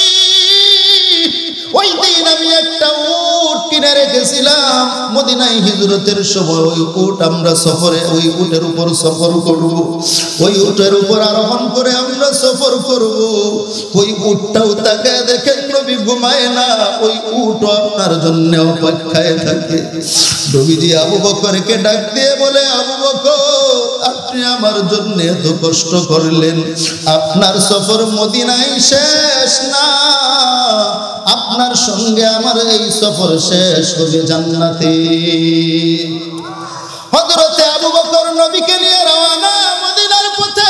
ওই দিন আমি একটা উট কিনে রেখেছিলাম। মদিনায় হিজরতের সময় ওই উট আমরা সফরে, ওই উটের উপর সফর করব, ওই উটের উপর আরোহণ করে আমরা সফর করব। ওই উটটাও তাকায় দেখেন নবী ঘুমায় না, ওই উটও আপনার জন্য অপেক্ষায় থাকে। নবীজি আবু বকরকে ডাক দিয়ে বলে, আবু বকর, আপনি আমার জন্য এত কষ্ট করলেন, আপনার সফর মদিনায় শেষ না, আপনার সঙ্গে আমার এই সফর শেষ হবে জান্নাতে। হযরতে আবু বকর নবীকে নিয়ে রওনা মদিনার পথে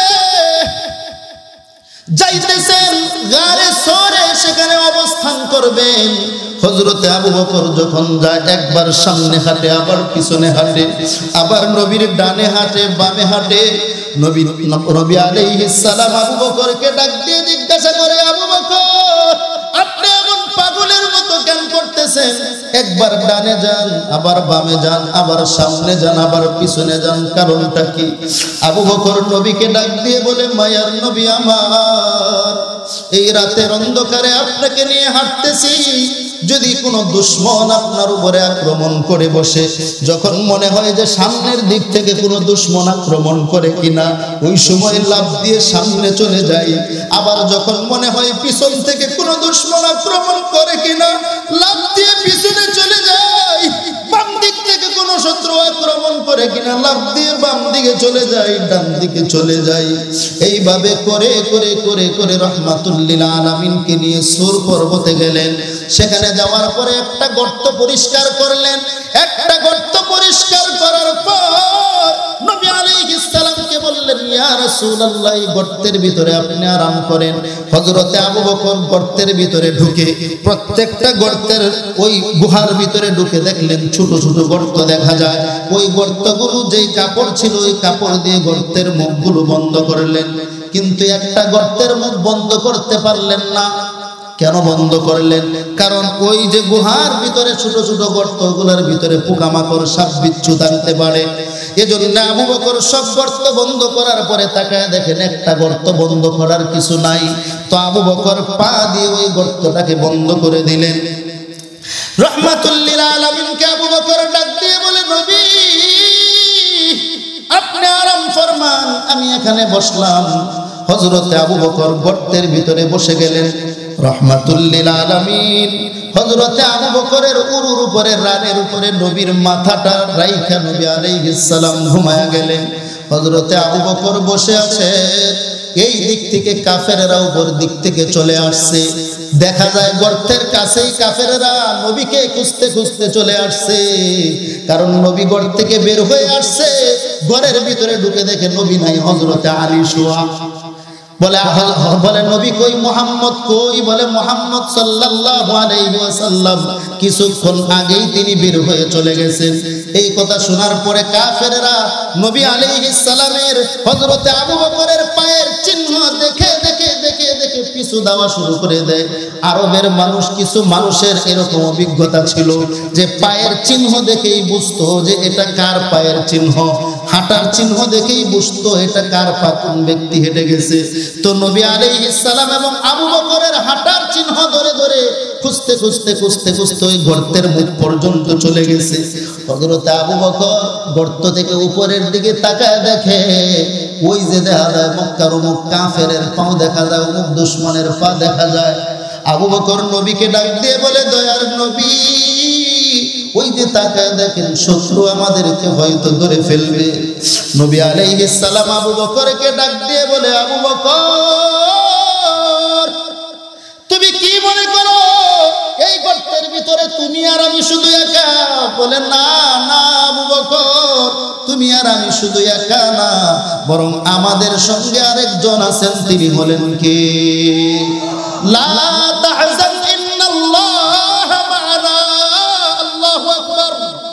যাইতেছেন, গারে সরে সেখানে অবস্থান করবেন। হযরতে আবু বকর যখন যায়, একবার সামনে হাঁটে, আবার পিছনে হাঁটে, আবার নবীর ডানে হাঁটে, বামে হাঁটে। নবী আলাইহিস সালাম আবু বকরকে ডাক দিয়ে জিজ্ঞাসা করে, আবু বকর, আপনি এমন পাগলের মতো কেন করতেছেন? একবার ডানে যান, আবার বামে যান, আবার সামনে যান, আবার পিছনে যান, কারণটা কি? আবু বকর নবীকে ডাক দিয়ে বলে, মায়ার নবী আমার, এই রাতের অন্ধকারে আপনাকে নিয়ে হাঁটতেছি, যদি কোনো দুশমন আপনার উপরে আক্রমণ করে বসে, যখন মনে হয় যে সামনের দিক থেকে কোনো দুশমন আক্রমণ করে কিনা, ওই সময় লাফ দিয়ে সামনে চলে যাই। আবার যখন মনে হয় পিছন থেকে কোনো দুশমন আক্রমণ করে কিনা, লাফ দিয়ে পিছনে চলে যাই। বাম দিক থেকে কোনো শত্রু আক্রমণ করে কিনা, লাফ দিয়ে বাম দিকে চলে যাই, ডান দিকে চলে যাই। এইভাবে করে করে করে করে রাহমাতুল লিল আলামিনকে নিয়ে সূর পর্বতে গেলেন। সেখানে যাওয়ার পরে একটা গর্ত পরিষ্কার করলেন। একটা গর্ত পরিষ্কার করার পর নবী আলাইহিস সালামকে বললেন, ইয়া রাসূলুল্লাহ, এই গর্তের ভিতরে আপনি আরাম করেন। হযরতে আবু বকর গর্তের ভিতরে ঢুকে, প্রত্যেকটা গর্তের ওই গুহার ভিতরে ঢুকে দেখলেন ছোট ছোট গর্ত দেখা যায়। ওই গর্তগুলো যেই কাপড় ছিল, ওই কাপড় দিয়ে গর্তের মুখগুলো বন্ধ করলেন, কিন্তু একটা গর্তের মুখ বন্ধ করতে পারলেন না। কেন বন্ধ করলেন? কারণ ওই যে গুহার ভিতরে ছোট ছোট গর্তগুলোর ভিতরে পোকামাকড়, সাপ বিচ্ছু থাকতে পারে। এজন্য আবু বকর সব গর্ত বন্ধ করার পরে তাকায় দেখেন একটা গর্ত বন্ধ করার কিছু নাই। তো আবু বকর পা দিয়ে ওই গর্তটাকে বন্ধ করে দিলেন। রাহমাতুল লিল আলামিনকে আবু বকর ডাক দিয়ে বলে, নবী, আপনি আরাম ফরমান, আমি এখানে বসলাম। হযরতে আবু বকর গর্তের ভিতরে বসে গেলেন। রাহমাতুল লিল আলামিন হযরতে আবু বকরের উরুর উপরে, রানের উপরে নবীর মাথাটা রাইখা নবী আলাইহিস সালাম ঘুমায়া গেলেন। হযরতে আবু বকর বসে আছে, এই দিক থেকে কাফেররা উপর দিক থেকে চলে আসছে। দেখা যায় গর্তের কাছেই কাফেররা নবীকে খুঁজতে খুঁজতে চলে আসছে, কারণ নবী গর্ত থেকে বের হয়ে আসছে। ঘরের ভিতরে ঢুকে দেখে নবী নাই, হযরতে আলী শোয়া। বলে নবী কই, মুহাম্মদ কই? বলে মুহাম্মদ সাল্লাল্লাহু আলাইহি ওয়াসাল্লাম কিছুক্ষণ আগেই তিনি বের হয়ে চলে গেছেন। এই কথা শোনার পরে কাফেররা নবী আলাইহিস সালামের হযরতে আবু বকরের পায়ের চিহ্ন দেখে দেখে দেখে দেখে পিছু দেওয়া শুরু করে দেয়। আরবের মানুষ, কিছু মানুষের এরকম অভিজ্ঞতা ছিল যে পায়ের চিহ্ন দেখেই বুঝতো যে এটা কার পায়ের চিহ্ন, হাঁটার চিহ্ন দেখেই বুঝতো এটা কার পা, কোন ব্যক্তি হেঁটে গেছে। তো নবী আলাইহিস সালাম এবং আবু বকরের হাঁটার চিহ্ন ধরে ধরে খুঁজতে খুঁজতে খুঁজতে খুঁজতে ওই গর্তের মুখ পর্যন্ত চলে গেছে। হযরতে আবু বকর গর্ত থেকে উপরের দিকে তাকায় দেখে, ওই যে দেখা যায় মক্কার অমুক কাফেরের পাও দেখা যায়, অমুক দুশমনের পা দেখা যায়। আবু বকর নবীকে ডাক দিয়ে বলে, দয়ার নবী, ওই যে তাকায় দেখেন শত্রু আমাদেরকে হয়তো ধরে ফেলবে। নবী আলাইহিস সালাম আবু বকরকে ডাক দিয়ে বলে, আবু বকর, তুমি কি মনে করো এই গর্তের ভিতরে তুমি আর আমি শুধু একা? বলে, না না আবু বকর, তুমি আর আমি শুধু একা না, বরং আমাদের সঙ্গে আরেকজন আছেন, তিনি হলেন কে? লা তাহজান ইন্নাল্লাহ মা'ানা। আল্লাহু আকবার,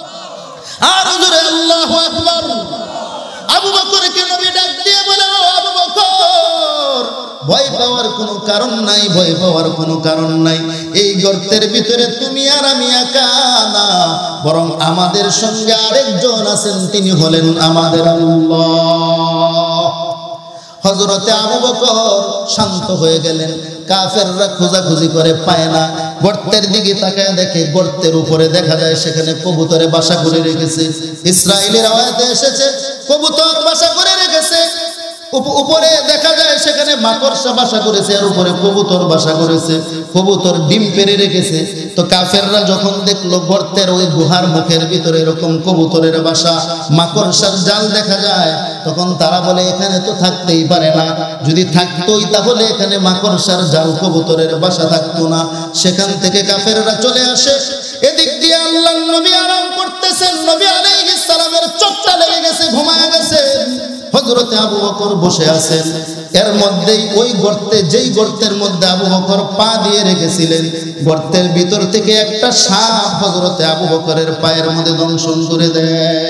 আর জোরে আল্লাহু আকবার। আবু বকরকে নবী ডাক দিয়ে বলে, আবু বকর, ভয় পাওয়ার কোনো কারণ নাই, ভয় পাওয়ার কোনো কারণ নাই। এই গর্তের ভিতরে তুমি আর আমি একা না, বরং আমাদের সঙ্গে আরেকজন আছেন, তিনি হলেন আমাদের আল্লাহ। হযরতে আবু বকর শান্ত হয়ে গেলেন। কাফেররা খোঁজাখুঁজি করে পায় না, গর্তের দিকে তাকায় দেখে গর্তের উপরে দেখা যায় সেখানে কবুতরে বাসা করে রেখেছে। ইসরাইলের আয়াতে এসেছে কবুতর বাসা করে রেখেছে। উপরে দেখা যায় সেখানে মাকড়সা বাসা করেছে, আর উপরে কবুতর বাসা করেছে, কবুতর ডিম পেড়ে রেখেছে। তো কাফেররা যখন দেখলো গর্তের ওই গুহার মুখের ভিতরে এরকম কবুতরের বাসা, মাকড়সার জাল দেখা যায়, তখন তারা বলে এখানে তো থাকতেই পারে না, যদি থাকতোই তাহলে এখানে মাকড়সার জাল কবুতরের বাসা থাকতো না। সেখান থেকে কাফেররা চলে আসে। এদিক দিয়ে আল্লাহর নবী আরাম করতেছেন, নবী আলাইহিস সালামের চোখটা লেগে গেছে, ঘুমায় গেছে। হযরতে আবু বকর বসে আছেন। এর মধ্যেই ওই গর্তে, যেই গর্তের মধ্যে আবু বকর পা দিয়ে রেখেছিলেন, গর্তের ভিতর থেকে একটা সাপ হযরতে আবু বকরের পায়ের মধ্যে দংশন করে দেয়।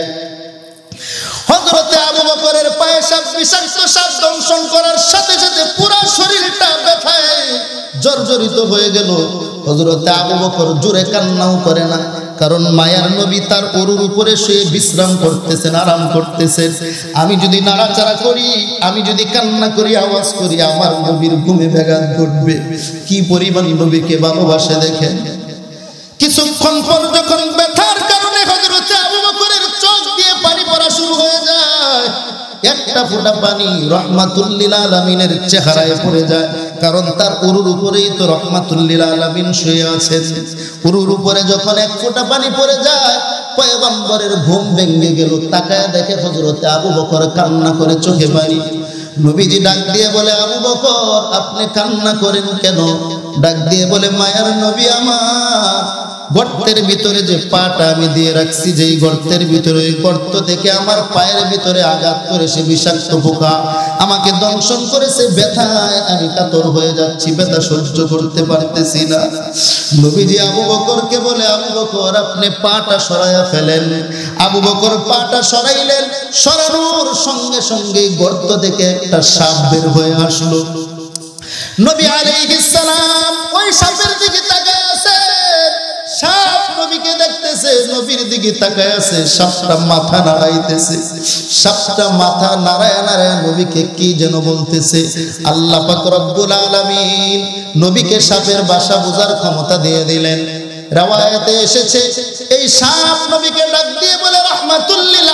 হযরতে আবু বকরের পায়ে সাপ, বিষাক্ত সাপ দংশন করার সাথে সাথে পুরো শরীরটা ব্যথায় জর্জরিত হয়ে গেল। হযরতে আবু বকর জোরে কান্নাও করে না, কারণ মায়ার নবী তার উরুর উপরে শুয়ে বিশ্রাম করতেছেন, আরাম করতেছেন। আমি যদি নাড়াচাড়া করি, আমি যদি কান্না করি, আওয়াজ করি, আমার নবীর ঘুমে ব্যাঘাত ঘটবে। কি পরিমাণ নবীকে ভালোবাসে দেখেন। কিছুক্ষণ পর যখন ব্যথার কারণে হযরতে আবু বকরের চোখ দিয়ে পানি পড়া শুরু হয়ে যায়, একটা ফোঁটা পানি রাহমাতুল লিল আলামিনের চেহারায় পড়ে যায়, কারণ তার উরুর উপরেই তো রাহমাতুল লিল আলামিন শুয়ে আছেন। উরুর উপরে যখন এক ফোঁটা পানি পড়ে যায়, পয়গম্বরের ঘুম ভেঙে গেল। তাকায় দেখে হযরতে আবু বকর কান্না করে চোখে পানি। নবীজি ডাক দিয়ে বলে, আবু বকর, আপনি কান্না করেন কেন? ডাক দিয়ে বলে, মায়ার নবী আমার, গর্তের ভিতরে যে পাটা আমি দিয়ে রাখছি, যেই গর্তের ভিতরে, ওই গর্ত থেকে আমার পায়ের ভিতরে আঘাত করেছে বিষাক্ত পোকা, আমাকে দংশন করেছে। ব্যথায় আমি কাতর হয়ে যাচ্ছি, ব্যথা সহ্য করতে পারতেছি না। নবীজি আবু বকরকে বলে, আবু বকর, আপনি পাটা সরাইয়া ফেলেন। আবু বকর পাটা সরাইলেন। সরানোর সঙ্গে সঙ্গে গর্ত থেকে একটা সাপ বের হয়ে আসলো। নবী আলাইহিস সালাম ওই সাপের দিকে তাকায় আছে। সাপ নবীকে দেখতেছে, নবীর দিকে তাকায় আছে। সাপটা মাথা নাড়াইতেছে। সাপটা মাথা নাড়ায় নাড়ায় নবীকে কি যেন বলতেছে। আল্লাহ পাক রব্বুল আলামিন নবীকে সাপের ভাষা বোঝার ক্ষমতা দিয়ে দিলেন। riwayate এসেছে এই সাপ নবীকে ডাক দিয়ে বলে, রাহমাতুল লিল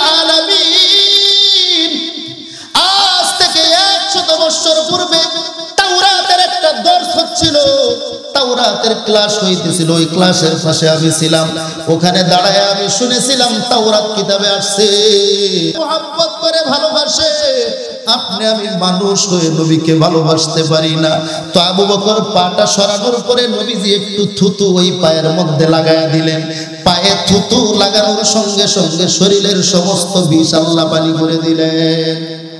আলামিন, আজ থেকে 100 বছর পূর্বে তাওরাতের একটা দর্শ ছিল, তাওরাতের ক্লাস হইতেছিল। ওই ক্লাসের পাশে আমি ছিলাম, ওখানে দাঁড়ায় আমি শুনেছিলাম তাওরাত কিতাবে আসছে মুহাব্বত করে ভালোবাসে। আপনি আমি মানুষ হয়ে নবীকে ভালোবাসতে পারি না। তো আবু বকর পাটা সরানোর পরে নবীজি একটু থুতু ওই পায়ের মধ্যে লাগায়া দিলেন। পায়ে থুতু লাগানোর সঙ্গে সঙ্গে শরীরের সমস্ত বিষ আল্লাহ পানি করে দিলেন।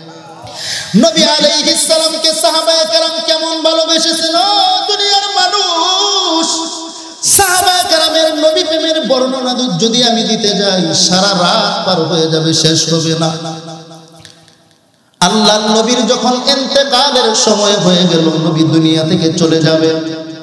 নবী আলাইহিস সালামকে সাহাবায়ে কেরাম কেমন ভালোবেসেছেন দুনিয়ার মানুষ। সাহাবায়ে কেরামের নবী প্রেমের বর্ণনা যদি আমি দিতে যাই, সারা রাত পার হয়ে যাবে, শেষ হবে না। আল্লাহর নবীর যখন ইন্তেকালের সময় হয়ে গেল, নবী দুনিয়া থেকে চলে যাবেন,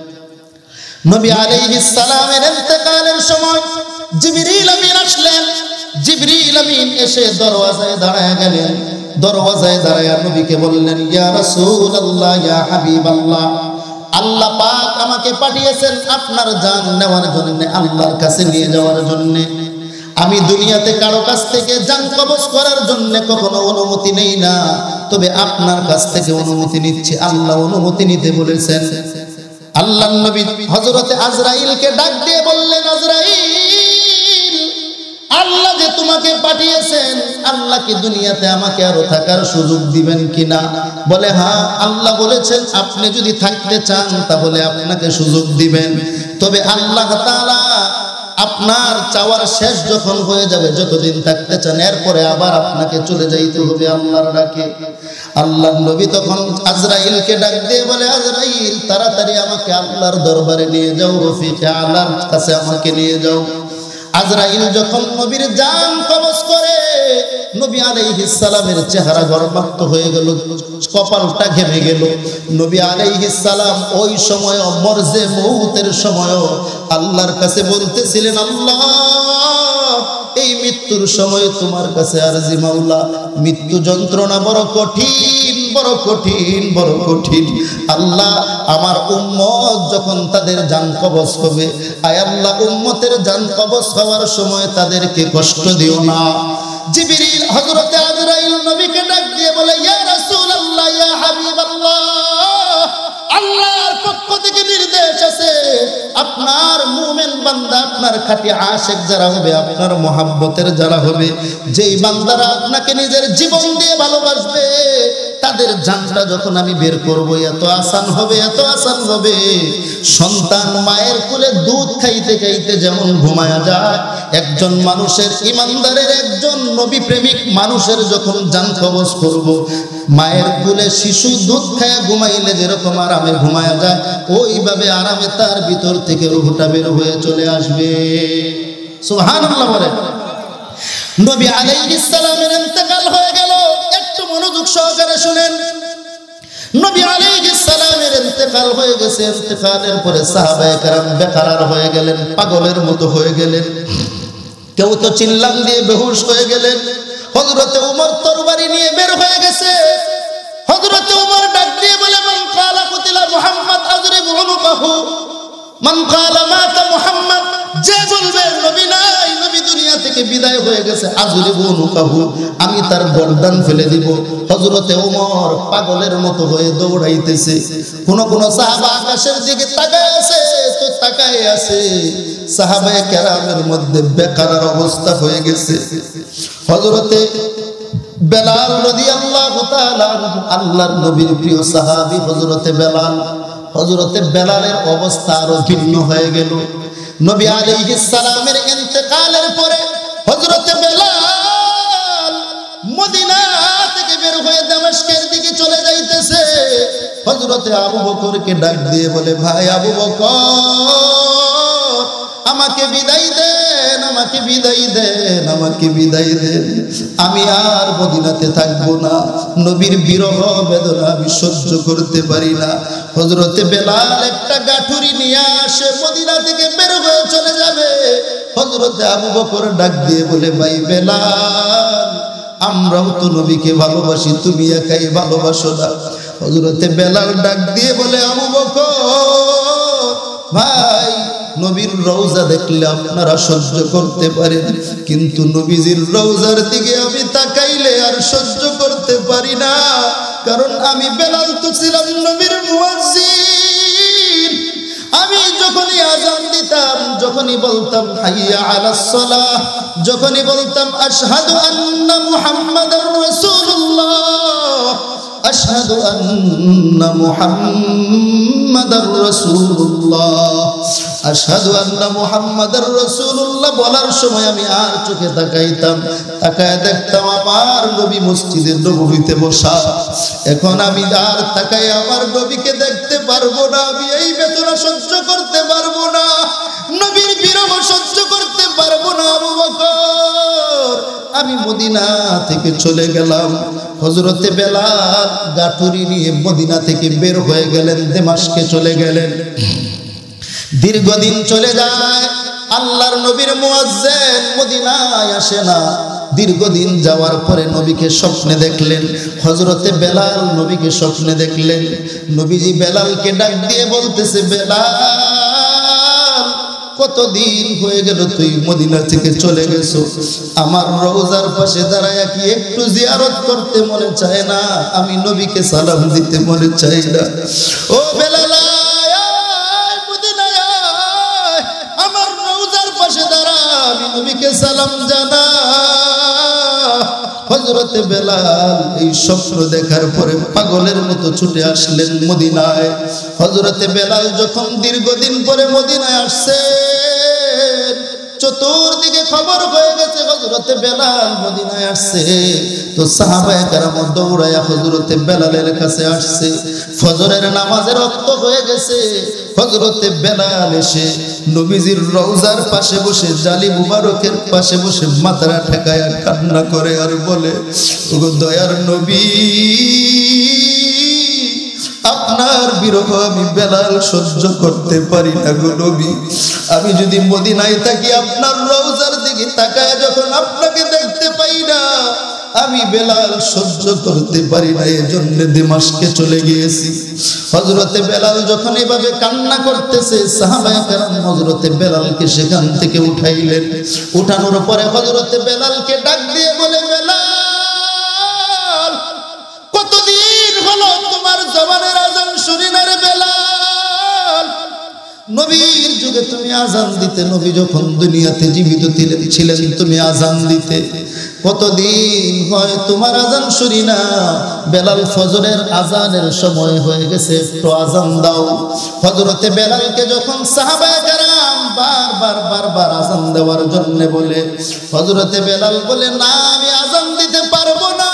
নবী আলাইহিস সালামের ইন্তেকালের সময় জিবরিল আমিন আসলেন। জিবরিল আমিন এসে দরওয়াজায় দাঁড়ায় গেলেন। দরওয়াজায় দাঁড়ায় নবীকে বললেন, ইয়া রাসূলুল্লাহ, ইয়া হাবিবাল্লাহ, আল্লাহ পাক আমাকে পাঠিয়েছেন আপনার জান নেওয়ার জন্য, আল্লাহর কাছে নিয়ে যাওয়ার জন্য। আমি দুনিয়াতে কারো কাছ থেকে জান কবজ করার জন্য কখনো অনুমতি নেই না, তবে আপনার কাছ থেকে অনুমতি নিচ্ছি। আল্লাহ অনুমতি নিতে বলেছেন। আল্লাহর নবী হযরতে আজরাইলকে ডাক দিয়ে বললেন, আজরাইল, আল্লাহ যে তোমাকে পাঠিয়েছেন, আল্লাহ কি দুনিয়াতে আমাকে আরো থাকার সুযোগ দিবেন কিনা? বলে হ্যাঁ, আল্লাহ বলেছেন আপনি যদি থাকতে চান তাহলে আপনাকে সুযোগ দিবেন। তবে আল্লাহ তাআলা আপনার চাওয়ার শেষ যখন হয়ে যাবে, যতদিন থাকতে চান, এরপরে আবার আপনাকে চলে যাইতে হবে আল্লাহর ডাকে। আল্লাহর নবী তখন আজরাইলকে ডাক দিয়ে বলে, আজরাইল তাড়াতাড়ি আমাকে আল্লাহর দরবারে নিয়ে যাও, রফিকে আলার কাছে আমাকে নিয়ে যাও। আজরাইল যখন নবীর জান কবজ করে, নবী আলাইহিস সালামের চেহারা গর্বাক্ত হয়ে গেল, কপালটা ঘেমে গেল। নবী আলাইহিস সালাম ওই সময় মরজে মউতের সময় আল্লাহর কাছে বলতেছিলেন, আল্লাহ এই মৃত্যুর সময় তোমার কাছে আরজি মাওলা, মৃত্যু যন্ত্রণা বড় কঠিন, বড় কঠিন, বড় কঠিন। আল্লাহ আমার উম্মত যখন তাদের জান কবজ হবে, আয় আল্লাহ উম্মতের জান কবজ হওয়ার সময় তাদেরকে কষ্ট দিও না। জিবরিল হযরত আজরাইল নবীকে ডাক দিয়ে বলে, ইয়া রাসূলুল্লাহ, ইয়া হাবিবাল্লাহ, আল্লাহর পক্ষ থেকে নির্দেশ আছে, আপনার মুমিন বান্দা, আপনার খাঁটি আশিক যারা হবে, আপনার মহব্বতের যারা হবে, যেই বান্দারা আপনাকে নিজের জীবন দিয়ে ভালোবাসবে, তাদের জানটা যখন আমি বের করব, এত আসান হবে, এত আসান হবে। সন্তান মায়ের কোলে দুধ খাইতে খাইতে যেমন ঘুমায়া যায়, একজন মানুষের, ইমানদারের, একজন নবী প্রেমিক মানুষের যখন জান কবজ করব, মায়ের কোলে শিশু দুধ খায় ঘুমাইলে যেরকম আরামে ঘুমায়া যায়, ওইভাবে আরামে তার ভিতর থেকে রূহটা বের হয়ে চলে আসবে। সুবহানাল্লাহ বলে। নবী আলাইহিস সালামের ইন্তেকাল হয়ে গেল। একটু মনোযোগ সহকারে শুনেন। নবী আলাইহিস সালামের ইন্তেকাল হয়ে গেছে। ইন্তেকালের পরে সাহাবায়ে কেরাম বেকারার হয়ে গেলেন, পাগলের মতো হয়ে গেলেন। কেউ তো চিল্লাম দিয়ে বেহুশ হয়ে গেলেন। হযরতে ওমর তরবারি নিয়ে বের হয়ে গেছে। হযরতে ওমর ডাক দিয়ে বলে, মান ক্বালা কুতিলা মুহাম্মদ আযরিবু উনুকাহু, মান ক্বালা মাতা মুহাম্মদ, যে বলবে নবী নাই, নবী দুনিয়া থেকে বিদায় হয়ে গেছে, আযরিবু উনুকাহু, আমি তার গর্দান ফেলে দিব। হযরতে ওমর পাগলের মতো হয়ে দৌড়াইতেছে। কোন কোন সাহাবা আকাশের দিকে তাকায় আছে, তো তাকায় আছে। সাহাবায়ে কেরামের মধ্যে বেকারার অবস্থা হয়ে গেছে। হযরতে বেলাল রাদিয়াল্লাহু তাআলা আনহু, আল্লাহর নবীর প্রিয় সাহাবী হযরতে বেলাল, হযরতে বেলালের অবস্থা আরো ভিন্ন হয়ে গেল। নবী আলাইহিস সালামের ইন্তেকালের পরে হযরতে বেলাল মদিনা থেকে বের হয়ে দামেস্কের দিকে চলে যাইতেছে। হযরতে আবু বকরকে ডাক দিয়ে বলে, ভাই আবু বকর, আমাকে বিদায় দেন, আমাকে বিদায় দেন, আমাকে বিদায় দেন, আমি আর মদিনাতে থাকবো না, নবীর বিরহ বেদনা আমি সহ্য করতে পারি না। হযরতে বেলাল একটা গাঠুরি নিয়ে আসে, মদিনা থেকে বের হয়ে চলে যাবে। হযরতে আবু বকর ডাক দিয়ে বলে, ভাই বেলাল, আমরাও তো নবীকে ভালোবাসি, তুমি একাই ভালোবাসো না। হযরতে বেলাল ডাক দিয়ে বলে, আবু বকর ভাই, নবীর রওজা দেখলে আপনারা সহ্য করতে পারেন, কিন্তু নবীজির রওজার দিকে আমি তাকাইলে আর সহ্য করতে পারি না। কারণ আমি বেলাল তো ছিলাম নবীর মুয়াজ্জিন। আমি যখনই আযান দিতাম, যখনই বলতাম হাইয়া আলাস সালাহ, যখনই বলতাম আশহাদু আন্না মুহাম্মাদার রাসূলুল্লাহ, আশহাদু আন্না মুহাম্মাদার রাসূলুল্লাহ, আশহাদু আন্না মুহাম্মাদার রাসূলুল্লাহ বলার সময় আমি আর চোখে তাকাইতাম, তাকায় দেখতাম আমার নবী মসজিদে নববীতে বসা। এখন আমি আর তাকায় আমার নবীকে দেখতে পারবো না, আমি এই বেদনা সহ্য করতে পারবো না, নবীর বিরহ সহ্য করতে পারবো না। আবু বকর, আমি মদিনা থেকে চলে গেলাম। হযরতে বেলাল গাঠুরি নিয়ে মদিনা থেকে বের হয়ে গেলেন, দামেস্কে চলে গেলেন। দীর্ঘদিন চলে যায়, আল্লাহর নবীর মুয়াজ্জিন মদিনায় আসে না। দীর্ঘদিন যাওয়ার পরে নবীকে স্বপ্নে দেখলেন। হযরতে বেলাল নবীকে স্বপ্নে দেখলেন। নবীজি বেলালকে ডাক দিয়ে বলতেছে, বেলাল, কতদিন হয়ে গেল তুই মদিনা থেকে চলে গেছো, আমার রওজার পাশে দাঁড়ায় কি একটু জিয়ারত করতে মনে চায় না? আমি নবীকে সালাম দিতে মনে চাই না। ও বেলাল, আমার রওজার পাশে দাঁড়া, আমি নবীকে সালাম জানা। হযরতে বেলাল এই স্বপ্ন দেখার পরে পাগলের মতো ছুটে আসলেন মদিনায়। হযরতে বেলাল যখন দীর্ঘদিন পরে মদিনায় আসছে, চতুর্দিকে খবর হয়ে গেছে হযরতে বেলাল মদিনায় আসছে। তো সাহাবায়ে কেরাম দৌড়ায়া হযরতে বেলালের কাছে আসছে। ফজরের নামাজের ওয়াক্ত হয়ে গেছে। হযরতে বেলাল এসে নবীজির রওজার পাশে বসে, জালি মুবারকের পাশে বসে মাথাটা ঠেকায়া কান্না করে আর বলে, ওগো দয়ার নবী, আপনার বিরহ আমি বেলাল সহ্য করতে পারি না গো নবী। আমি যদি মদিনায় থাকি, আপনার রওজার দিকে তাকায় যখন আপনাকে দেখতে পাই না, আমি বেলাল সহ্য করতে পারি না, এজন্য দামেস্কে চলে গিয়েছি। হযরতে বেলাল যখন এভাবে কান্না করতেছে, সাহাবায়ে কেরাম হযরতে বেলালকে সেখান থেকে উঠাইলেন। উঠানোর পরে হযরতে বেলালকে ডাক দিয়ে বলে, বেলাল, কতদিন হলো তোমার জবানের আযান শুনি না রে বেলাল। নবীর যুগে তুমি আযান দিতে, নবী যখন দুনিয়াতে জীবিত ছিলেন তুমি আযান দিতে। কতদিন হয় তোমার আযান শুনি না। বেলাল, ফজরের আযানের সময় হয়ে গেছে, একটু আযান দাও। হযরতে বেলালকে যখন সাহাবায়ে কেরাম বারবার আযান দেওয়ার জন্য বলে, হযরতে বেলাল বলে, না আমি আযান দিতে পারবো না।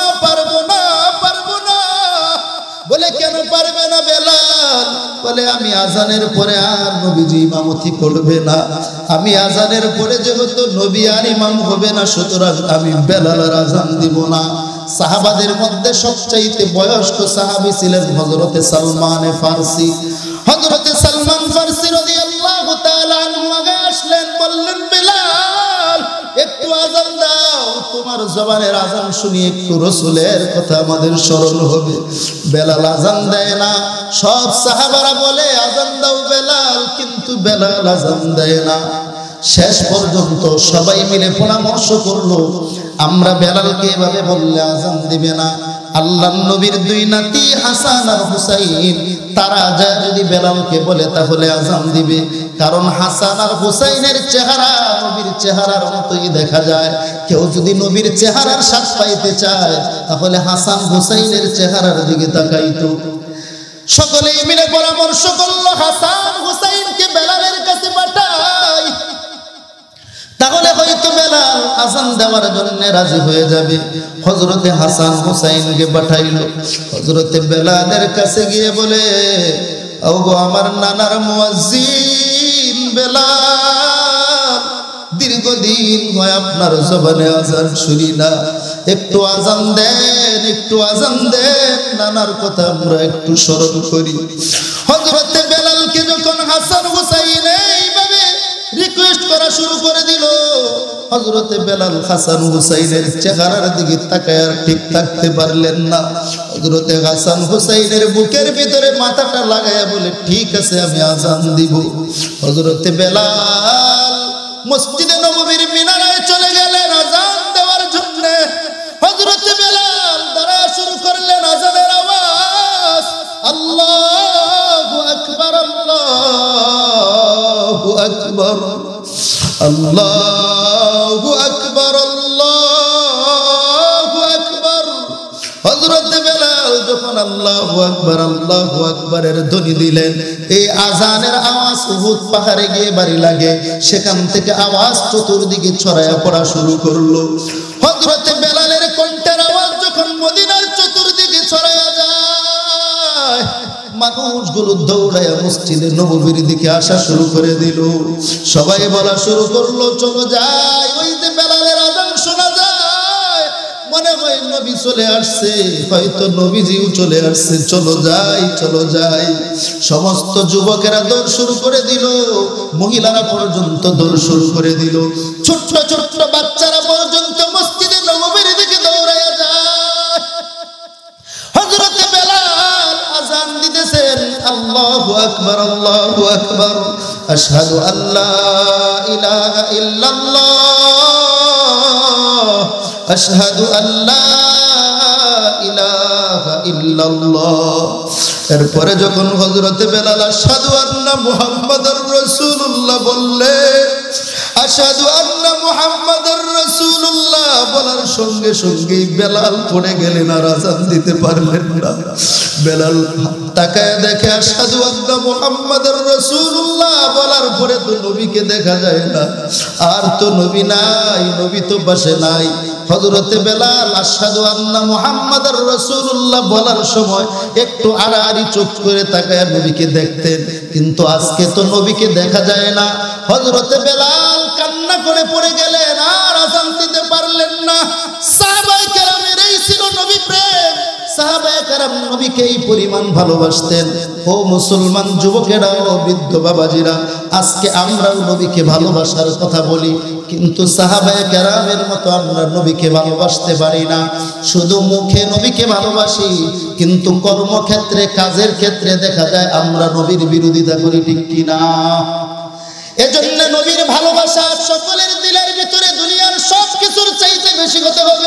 বলে, কেন পারবে না বেলাল? বলে, আমি আযানের পরে আর নবীজি ইমামতি করবে না। আমি আযানের পরে যেহেতু নবী আর ইমাম হবে না, সুতরাং আমি বেলাল আর আযান দিব না। সাহাবাদের মধ্যে সবচাইতে বয়স্ক সাহাবী ছিলেন হযরতে সালমান ফারসি। হযরতে সালমান ফারসি রাদিয়াল্লাহু তাআলা আনহু আগে আসলেন, বললেন, বেলাল একটু আযান দাও, তোমার জবানের আযান শুনি একটু রাসূলের কথা আমাদের স্মরণ হবে। বেলাল আযান দেয় না। সব সাহাবারা বলে, আযান দাও বেলাল, কিন্তু বেলাল আযান দেয় না। শেষ পর্যন্ত সবাই মিলে পরামর্শ করলো, আমরা বেলালকে এভাবে বললে আযান দিবে না। আল্লাহর নবীর দুই নাতি হাসান আর হুসাইন, তারা যা যদি বেলালকে বলে তাহলে আযান দিবে। কারণ হাসান আর হুসাইনের চেহারা নবীর চেহারার মতোই দেখা যায়। কেউ যদি নবীর চেহারার স্বাদ পাইতে চায়, তাহলে হাসান হুসাইনের চেহারার দিকে তাকাইতো। সকলেই মিলে পরামর্শ করলো, হাসান হুসাইনকে বেলালের কাছে পাঠাই, তাহলে হয়তো বেলাল আযান দেওয়ার জন্য রাজি হয়ে যাবে। হযরতে হাসান হুসাইনকে পাঠাইলো। হযরতে বেলালের কাছে গিয়ে বলে, ওগো আমার নানার মুয়াজ্জিন বেলাল, দীর্ঘদিন হয় আপনার জবানে আযান শুনি না, একটু আযান দেন, একটু আযান দেন, নানার কথা আমরা একটু স্মরণ করি। হযরতে বেলালকে যখন হাসান হুসাইন এইভাবে রিকোয়েস্ট করা শুরু করে দিল, হযরতে বেলাল হাসান হুসাইনের চেহারার দিকে তাকায় আর ঠিক থাকতে পারলেন না। হযরতে হাসান হুসাইনের বুকের ভিতরে মাথাটা লাগায়া বলে, ঠিক আছে আমি আযান দিব। হযরতে বেলাল মসজিদে নববীর মিনারায় চলে গেলেন আযান দেওয়ার জন্য। হযরতে বেলাল দাঁড়ায় শুরু করলেন আযানের আওয়াজ, আল্লাহু আকবার, আল্লাহু আকবার, আল্লাহু আকবার, আল্লাহু আকবার। হযরতে বেলাল যখন আল্লাহু আকবার, আল্লাহু আকবারের ধ্বনি দিলেন, এই আযানের আওয়াজ উহুদ পাহাড়ে গিয়ে বাড়ি লাগে। সেখান থেকে আওয়াজ চতুর্দিকে ছড়ায়া পড়া শুরু করলো। হযরতে বেলালের কণ্ঠের আওয়াজ যখন মদিনার চতুর্দিকে ছড়ায়া যায়, মানুষগুলো দৌড়ায়া মসজিদে নববীর দিকে আসা শুরু করে দিল। সবাই বলা শুরু করলো, চলো যাই, ওই যে বেলালের আযান শোনা যায়, মনে হয় নবী চলে আসছে, হয়তো নবীজিও চলে আসছে, চলো যাই, চলো যাই। সমস্ত যুবকেরা দৌড় শুরু করে দিল, মহিলারা পর্যন্ত দৌড় শুরু করে দিল, ছোট্ট ছোট্ট বাচ্চারা পর্যন্ত মসজিদে নববীর দিকে দৌড়ায়া যায়। হযরতে বেলাল আযান দিতেছেন, আল্লাহু আকবার, আল্লাহু আকবার, আশহাদু আল্লা ইলাহা ইল্লাল্লাহ, আশহাদু আল্লা ইলাহা ইল্লাল্লাহ। এরপরে যখন হযরতে বেলাল আশহাদু আন্না মুহাম্মাদুর রাসূলুল্লাহ বললেন, আশহাদু আন্না মুহাম্মাদার রাসূলুল্লাহ বলার সঙ্গে সঙ্গেই বেলাল পড়ে গেলেন, আর আযান দিতে পারলেন না। বেলাল তাকায় দেখে আশহাদু আন্না মুহাম্মাদার রাসূলুল্লাহ বলার পরে তো নবীকে দেখা যায় না, আর তো নবী নাই, নবী তো পাশে নাই। হযরতে বেলাল আশহাদু আন্না মুহাম্মাদার রাসূলুল্লাহ বলার সময় একটু আড়াআড়ি চোখ করে তাকায় নবীকে দেখতেন, কিন্তু আজকে তো নবীকে দেখা যায় না। হযরতে বেলাল কান্না করে পড়ে গেলেন, আর আযান দিতে পারলেন না। সাহাবায়ে কেরামের এই ছিল নবী প্রেম। সাহাবায়ে কেরাম নবীকে এই পরিমাণ ভালোবাসতেন। ও মুসলমান যুবকেরা, ও বৃদ্ধ বাবাজিরা, আজকে আমরাও নবীকে ভালোবাসার কথা বলি, কিন্তু সাহাবায়ে কেরামের মতো আমরা নবীকে ভালোবাসতে পারি না। শুধু মুখে নবীকে ভালোবাসি, কিন্তু কর্মক্ষেত্রে, কাজের ক্ষেত্রে দেখা যায় আমরা নবীর বিরোধিতা করি, ঠিক কিনা? এজন্য নবীর ভালোবাসা সকলের দিলের ভিতরে দুনিয়ার সব কিছুর চাইতে বেশি হতে হবে।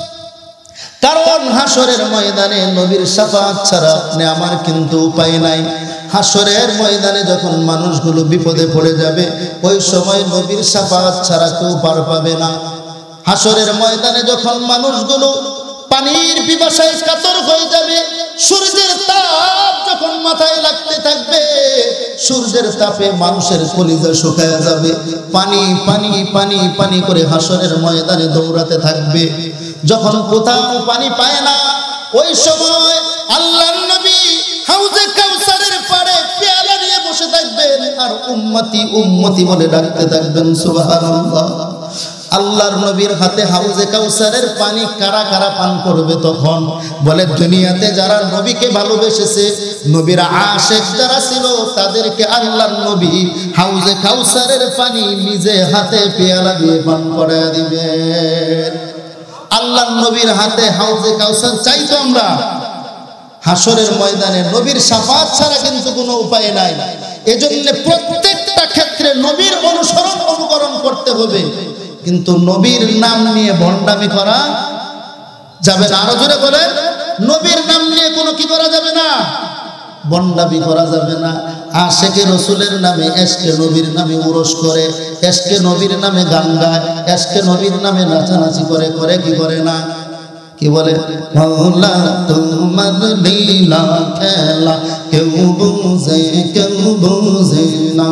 কারণ হাসরের ময়দানে নবীর শাফাআত ছাড়া আপনি আমার কিন্তু উপায় নাই। হাসরের ময়দানে যখন মানুষগুলো বিপদে পড়ে যাবে, ওই সময় নবীর শাফাআত ছাড়া কেউ পার পাবে না। হাসরের ময়দানে যখন মানুষগুলো পানির পিপাসায় কাতর হয়ে যাবে, সূর্যের তাপ যখন মাথায় লাগতে থাকবে, সূর্যের তাপে মানুষের কলিজা শুকায় যাবে, পানি পানি পানি পানি করে হাসরের ময়দানে দৌড়াতে থাকবে। যখন কোথাও পানি পায় না, ওই সময় আল্লাহর নবী হাউজে কাউসারের পাড়ে পেয়ালা নিয়ে বসে থাকবেন, আর উম্মতি উম্মতি বলে ডাকতে থাকবেন। সুবহানাল্লাহ। আল্লাহর নবীর হাতে হাউজে কাউসারের পানি কারা কারা পান করবে? তখন বলে দুনিয়াতে যারা নবীকে ভালোবেসেছে, নবীর আশিক যারা ছিল, তাদেরকে আল্লাহর নবী হাউজে কাউসারের পানি নিজে হাতে পেয়ালা দিয়ে পান করায় দিবেন। আল্লাহর নবীর হাতে হাউজে কাউসার চাইতো আমরা। হাসরের ময়দানে নবীর শাফাআত ছাড়া কিন্তু কোনো উপায় নাই। এজন্য প্রত্যেকটা ক্ষেত্রে নবীর অনুসরণ অনুকরণ করতে হবে, কিন্তু নবীর নাম নিয়ে ভণ্ডামি করা যাবে না। আরো জোরে বলেন, নবীর নাম নিয়ে কোনো কি করা যাবে না? ভণ্ডামি করা যাবে না। আশিকে রাসূলের নামে, এশকে নবীর নামে উরস করে, এশকে নবীর নামে গান গায়, এশকে নবীর নামে নাচানাচি করে, করে কি করে না? কি বলে? মাওলা তোমার লীলা খেলা কেউ বুঝে কেউ বুঝে না,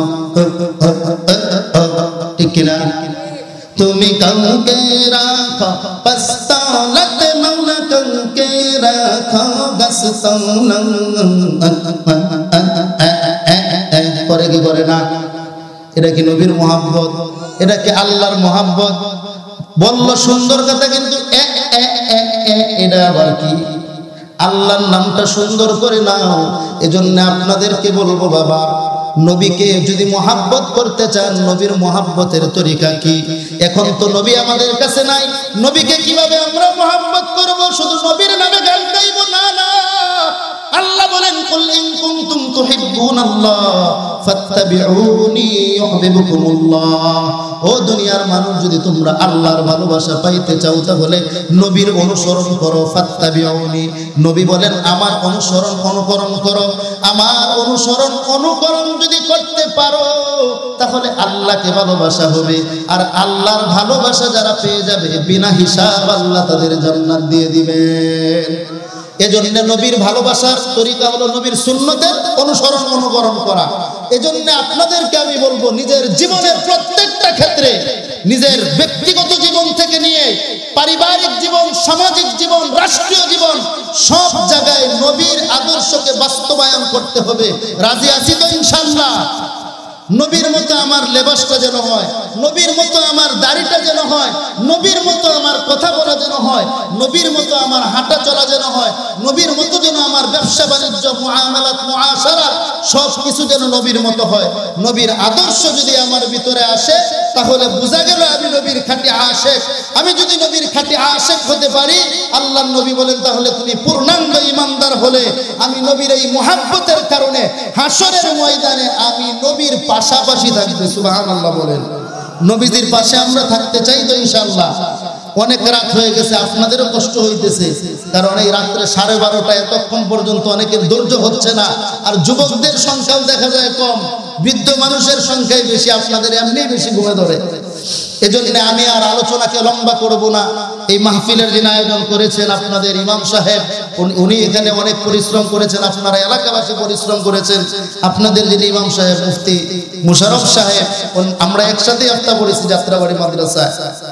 ঠিক কিনা? তুমি কাউকে রাখো পস্তালত, মাওলা কাউকে রাখো গসতান, করে কি করে না? এটা কি নবীর মোহাব্বত? এটা কি আল্লাহর মোহাব্বত? বলল সুন্দর কথা, কিন্তু এটা আবার কি? আল্লাহর নামটা সুন্দর করে নাও। এজন্য আপনাদেরকে বলবো, বাবা, নবীকে যদি মোহাব্বত করতে চান, নবীর মোহাব্বতের তরিকা কি? এখন তো নবী আমাদের কাছে নাই, নবীকে কিভাবে আমরা মোহাব্বত করব? শুধু নবীর নামে গান গাইবো না, না। আল্লাহ বলেন, কুল ইন কুনতুম তুহিব্বুনাল্লাহ ফাত্তাবিউনি ইউহিব্বুকুমুল্লাহ। ও দুনিয়ার মানুষ, যদি তোমরা আল্লাহর ভালোবাসা পাইতে চাও, তাহলে নবীর অনুসরণ করো। ফাত্তাবিউনি, নবী বলেন আমার অনুসরণ অনুকরণ করো। আমার অনুসরণ অনুকরণ যদি করতে পারো, তাহলে আল্লাহকে ভালোবাসা হবে। আর আল্লাহর ভালোবাসা যারা পেয়ে যাবে, বিনা হিসাব আল্লাহ তাদের জান্নাত দিয়ে দিবেন। এজন্য নবীর ভালোবাসার তরিকা হলো নবীর সুন্নতের অনুসরণ অনুকরণ করা। এজন্য আপনাদেরকে আমি বলবো, নিজের জীবনের প্রত্যেকটা ক্ষেত্রে, নিজের ব্যক্তিগত জীবন থেকে নিয়ে পারিবারিক জীবন, সামাজিক জীবন, রাষ্ট্রীয় জীবন, সব জায়গায় নবীর আদর্শকে বাস্তবায়ন করতে হবে। রাজি আছি তো ইনশাআল্লাহ? নবীর মতো আমার লেবাসটা যেন হয়, নবীর মতো আমার দাড়িটা যেন হয়, নবীর মতো আমার কথা বলা যেন হয়, নবীর মতো আমার হাঁটা চলা যেন হয়, নবীর মতো যেন আমার ব্যবসা বাণিজ্য, মুআমালাত, মুআশারা সব কিছু যেন নবীর মতো হয়। নবীর আদর্শ যদি আমার ভিতরে আসে, তাহলে বোঝা গেল আমি নবীর খাঁটি আশিক। আমি যদি নবীর খাঁটি আশিক হতে পারি, আল্লাহর নবী বলেন, তাহলে তুমি পূর্ণাঙ্গ ঈমানদার হলে। আমি নবীর এই মুহাব্বতের কারণে হাসরের ময়দানে আমি নবীর পাশাপাশি থাকবে। সুবহানাল্লাহ বলেন। নবীজির পাশে আমরা থাকতে চাই তো ইনশাআল্লাহ। অনেক রাত হয়ে গেছে, আপনাদেরও কষ্ট হইতেছে, কারণ এই রাত্রে 12:30 এতক্ষণ পর্যন্ত অনেকের ধৈর্য হচ্ছে না। আর যুবকদের সংখ্যাও দেখা যায় কম, বৃদ্ধ মানুষের সংখ্যাই বেশি, আপনাদের এমনি বেশি ঘুমে ধরে। এজন্য আমি আর আলোচনাকে লম্বা করব না। এই মাহফিলের যিনি আয়োজন করেছেন আপনাদের ইমাম সাহেব, উনি এখানে অনেক পরিশ্রম করেছেন, আপনারা এলাকাবাসী পরিশ্রম করেছেন। আপনাদের যিনি ইমাম সাহেব মুফতি মুশাররফ সাহেব, আমরা একসাথে আফতা পড়েছি যাত্রাবাড়ি মাদ্রাসায়,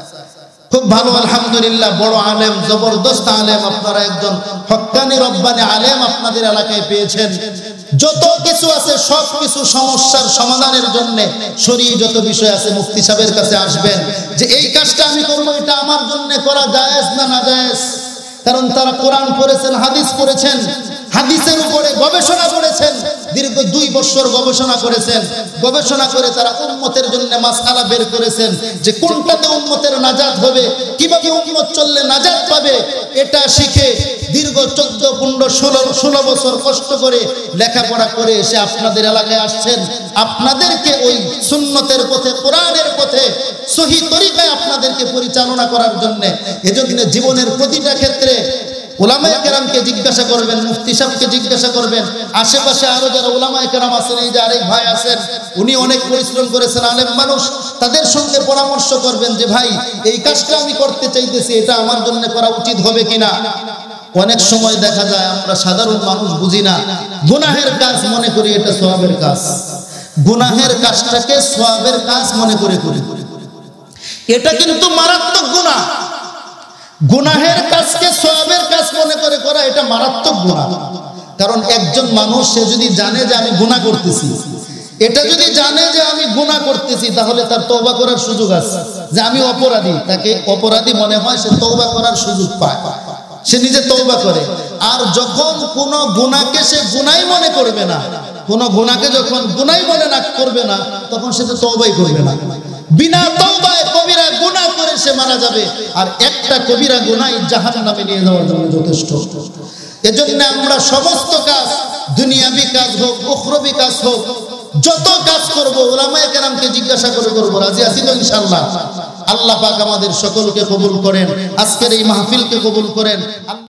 খুব ভালো আলহামদুলিল্লাহ, বড় আলেম, জবরদস্ত আলেম। আপনারা একজন হক্কানি রব্বানি আলেম আপনাদের এলাকায় পেয়েছেন। যত কিছু আছে সব কিছু সমস্যার সমাধানের জন্য শরীয়ত যত বিষয় আছে মুফতি সাহেবের কাছে আসবেন যে এই কাজটা আমি করব, এটা আমার জন্য করা জায়েজ না নাজায়েজ। কারণ তারা কোরআন পড়েছেন, হাদিস পড়েছেন, হাদিসের উপরে গবেষণা করেছেন, দীর্ঘ 2 বছর গবেষণা করেছেন। গবেষণা করে তারা উম্মতের জন্য মাসআলা বের করেছেন যে কোনটাতে উম্মতের নাজাত হবে, কিভাবে উম্মত চললে নাজাত পাবে। এটা শিখে দীর্ঘ 14, 15, 16 বছর কষ্ট করে লেখাপড়া করে এসে আপনাদের এলাকায় আসছেন, আপনাদেরকে ওই সুন্নতের পথে, কোরআনের পথে, সহি তরিকায় আপনাদেরকে পরিচালনা করার জন্য। এজন্য জীবনের প্রতিটা ক্ষেত্রে উলামায়ে কেরামকে জিজ্ঞাসা করবেন, মুফতি সাহেবকে জিজ্ঞাসা করবেন, আশেপাশে আরো যারা উলামায়ে কেরাম আছেন, এই যে আরেক ভাই আছেন, উনি অনেক পরিশ্রম করেছেন, আলেম মানুষ, তাদের সঙ্গে পরামর্শ করবেন যে ভাই এই কাজটা আমি করতে চাইতেছি, এটা আমার জন্য করা উচিত হবে কিনা। অনেক সময় দেখা যায় আমরা সাধারণ মানুষ বুঝি না, গুনাহের কাজ মনে করি এটা সওয়াবের কাজ, গুনাহের কাজটাকে সওয়াবের কাজ মনে করে করি। এটা কিন্তু মারাত্মক গুনাহ। গুনাহের কাজকে সওয়াবের কাজ মনে করে করা এটা মারাত্মক গুনাহ। কারণ একজন মানুষ সে যদি জানে যে আমি গুনাহ করতেছি, এটা যদি জানে যে আমি গুনাহ করতেছি, তাহলে তার তওবা করার সুযোগ আছে। যে আমি অপরাধী, তাকে অপরাধী মনে হয়, সে তওবা করার সুযোগ পায়, সে নিজে তওবা করে। আর যখন কোন গুনাহকে সে গুনাহ মনে করবে না, কোন গুনাহকে যখন গুনাহ মনে না করবে না, তখন সে তো তওবাই করবে না। বিনা তওবায় কবিরা গুনাহ করে সে মারা যাবে, আর একটা কবিরা গুনাহই জাহান্নামে নিয়ে যাওয়ার জন্য যথেষ্ট। এজন্য আমরা সমস্ত কাজ, দুনিয়াবি কাজ হোক, উখরবি কাজ হোক, যত কাজ করব উলামায়ে কেরামকে জিজ্ঞাসা করে করব। রাজি আছি তো ইনশাআল্লাহ? আল্লাহ পাক আমাদের সকলকে কবুল করেন, আজকের এই মাহফিলকে কবুল করেন।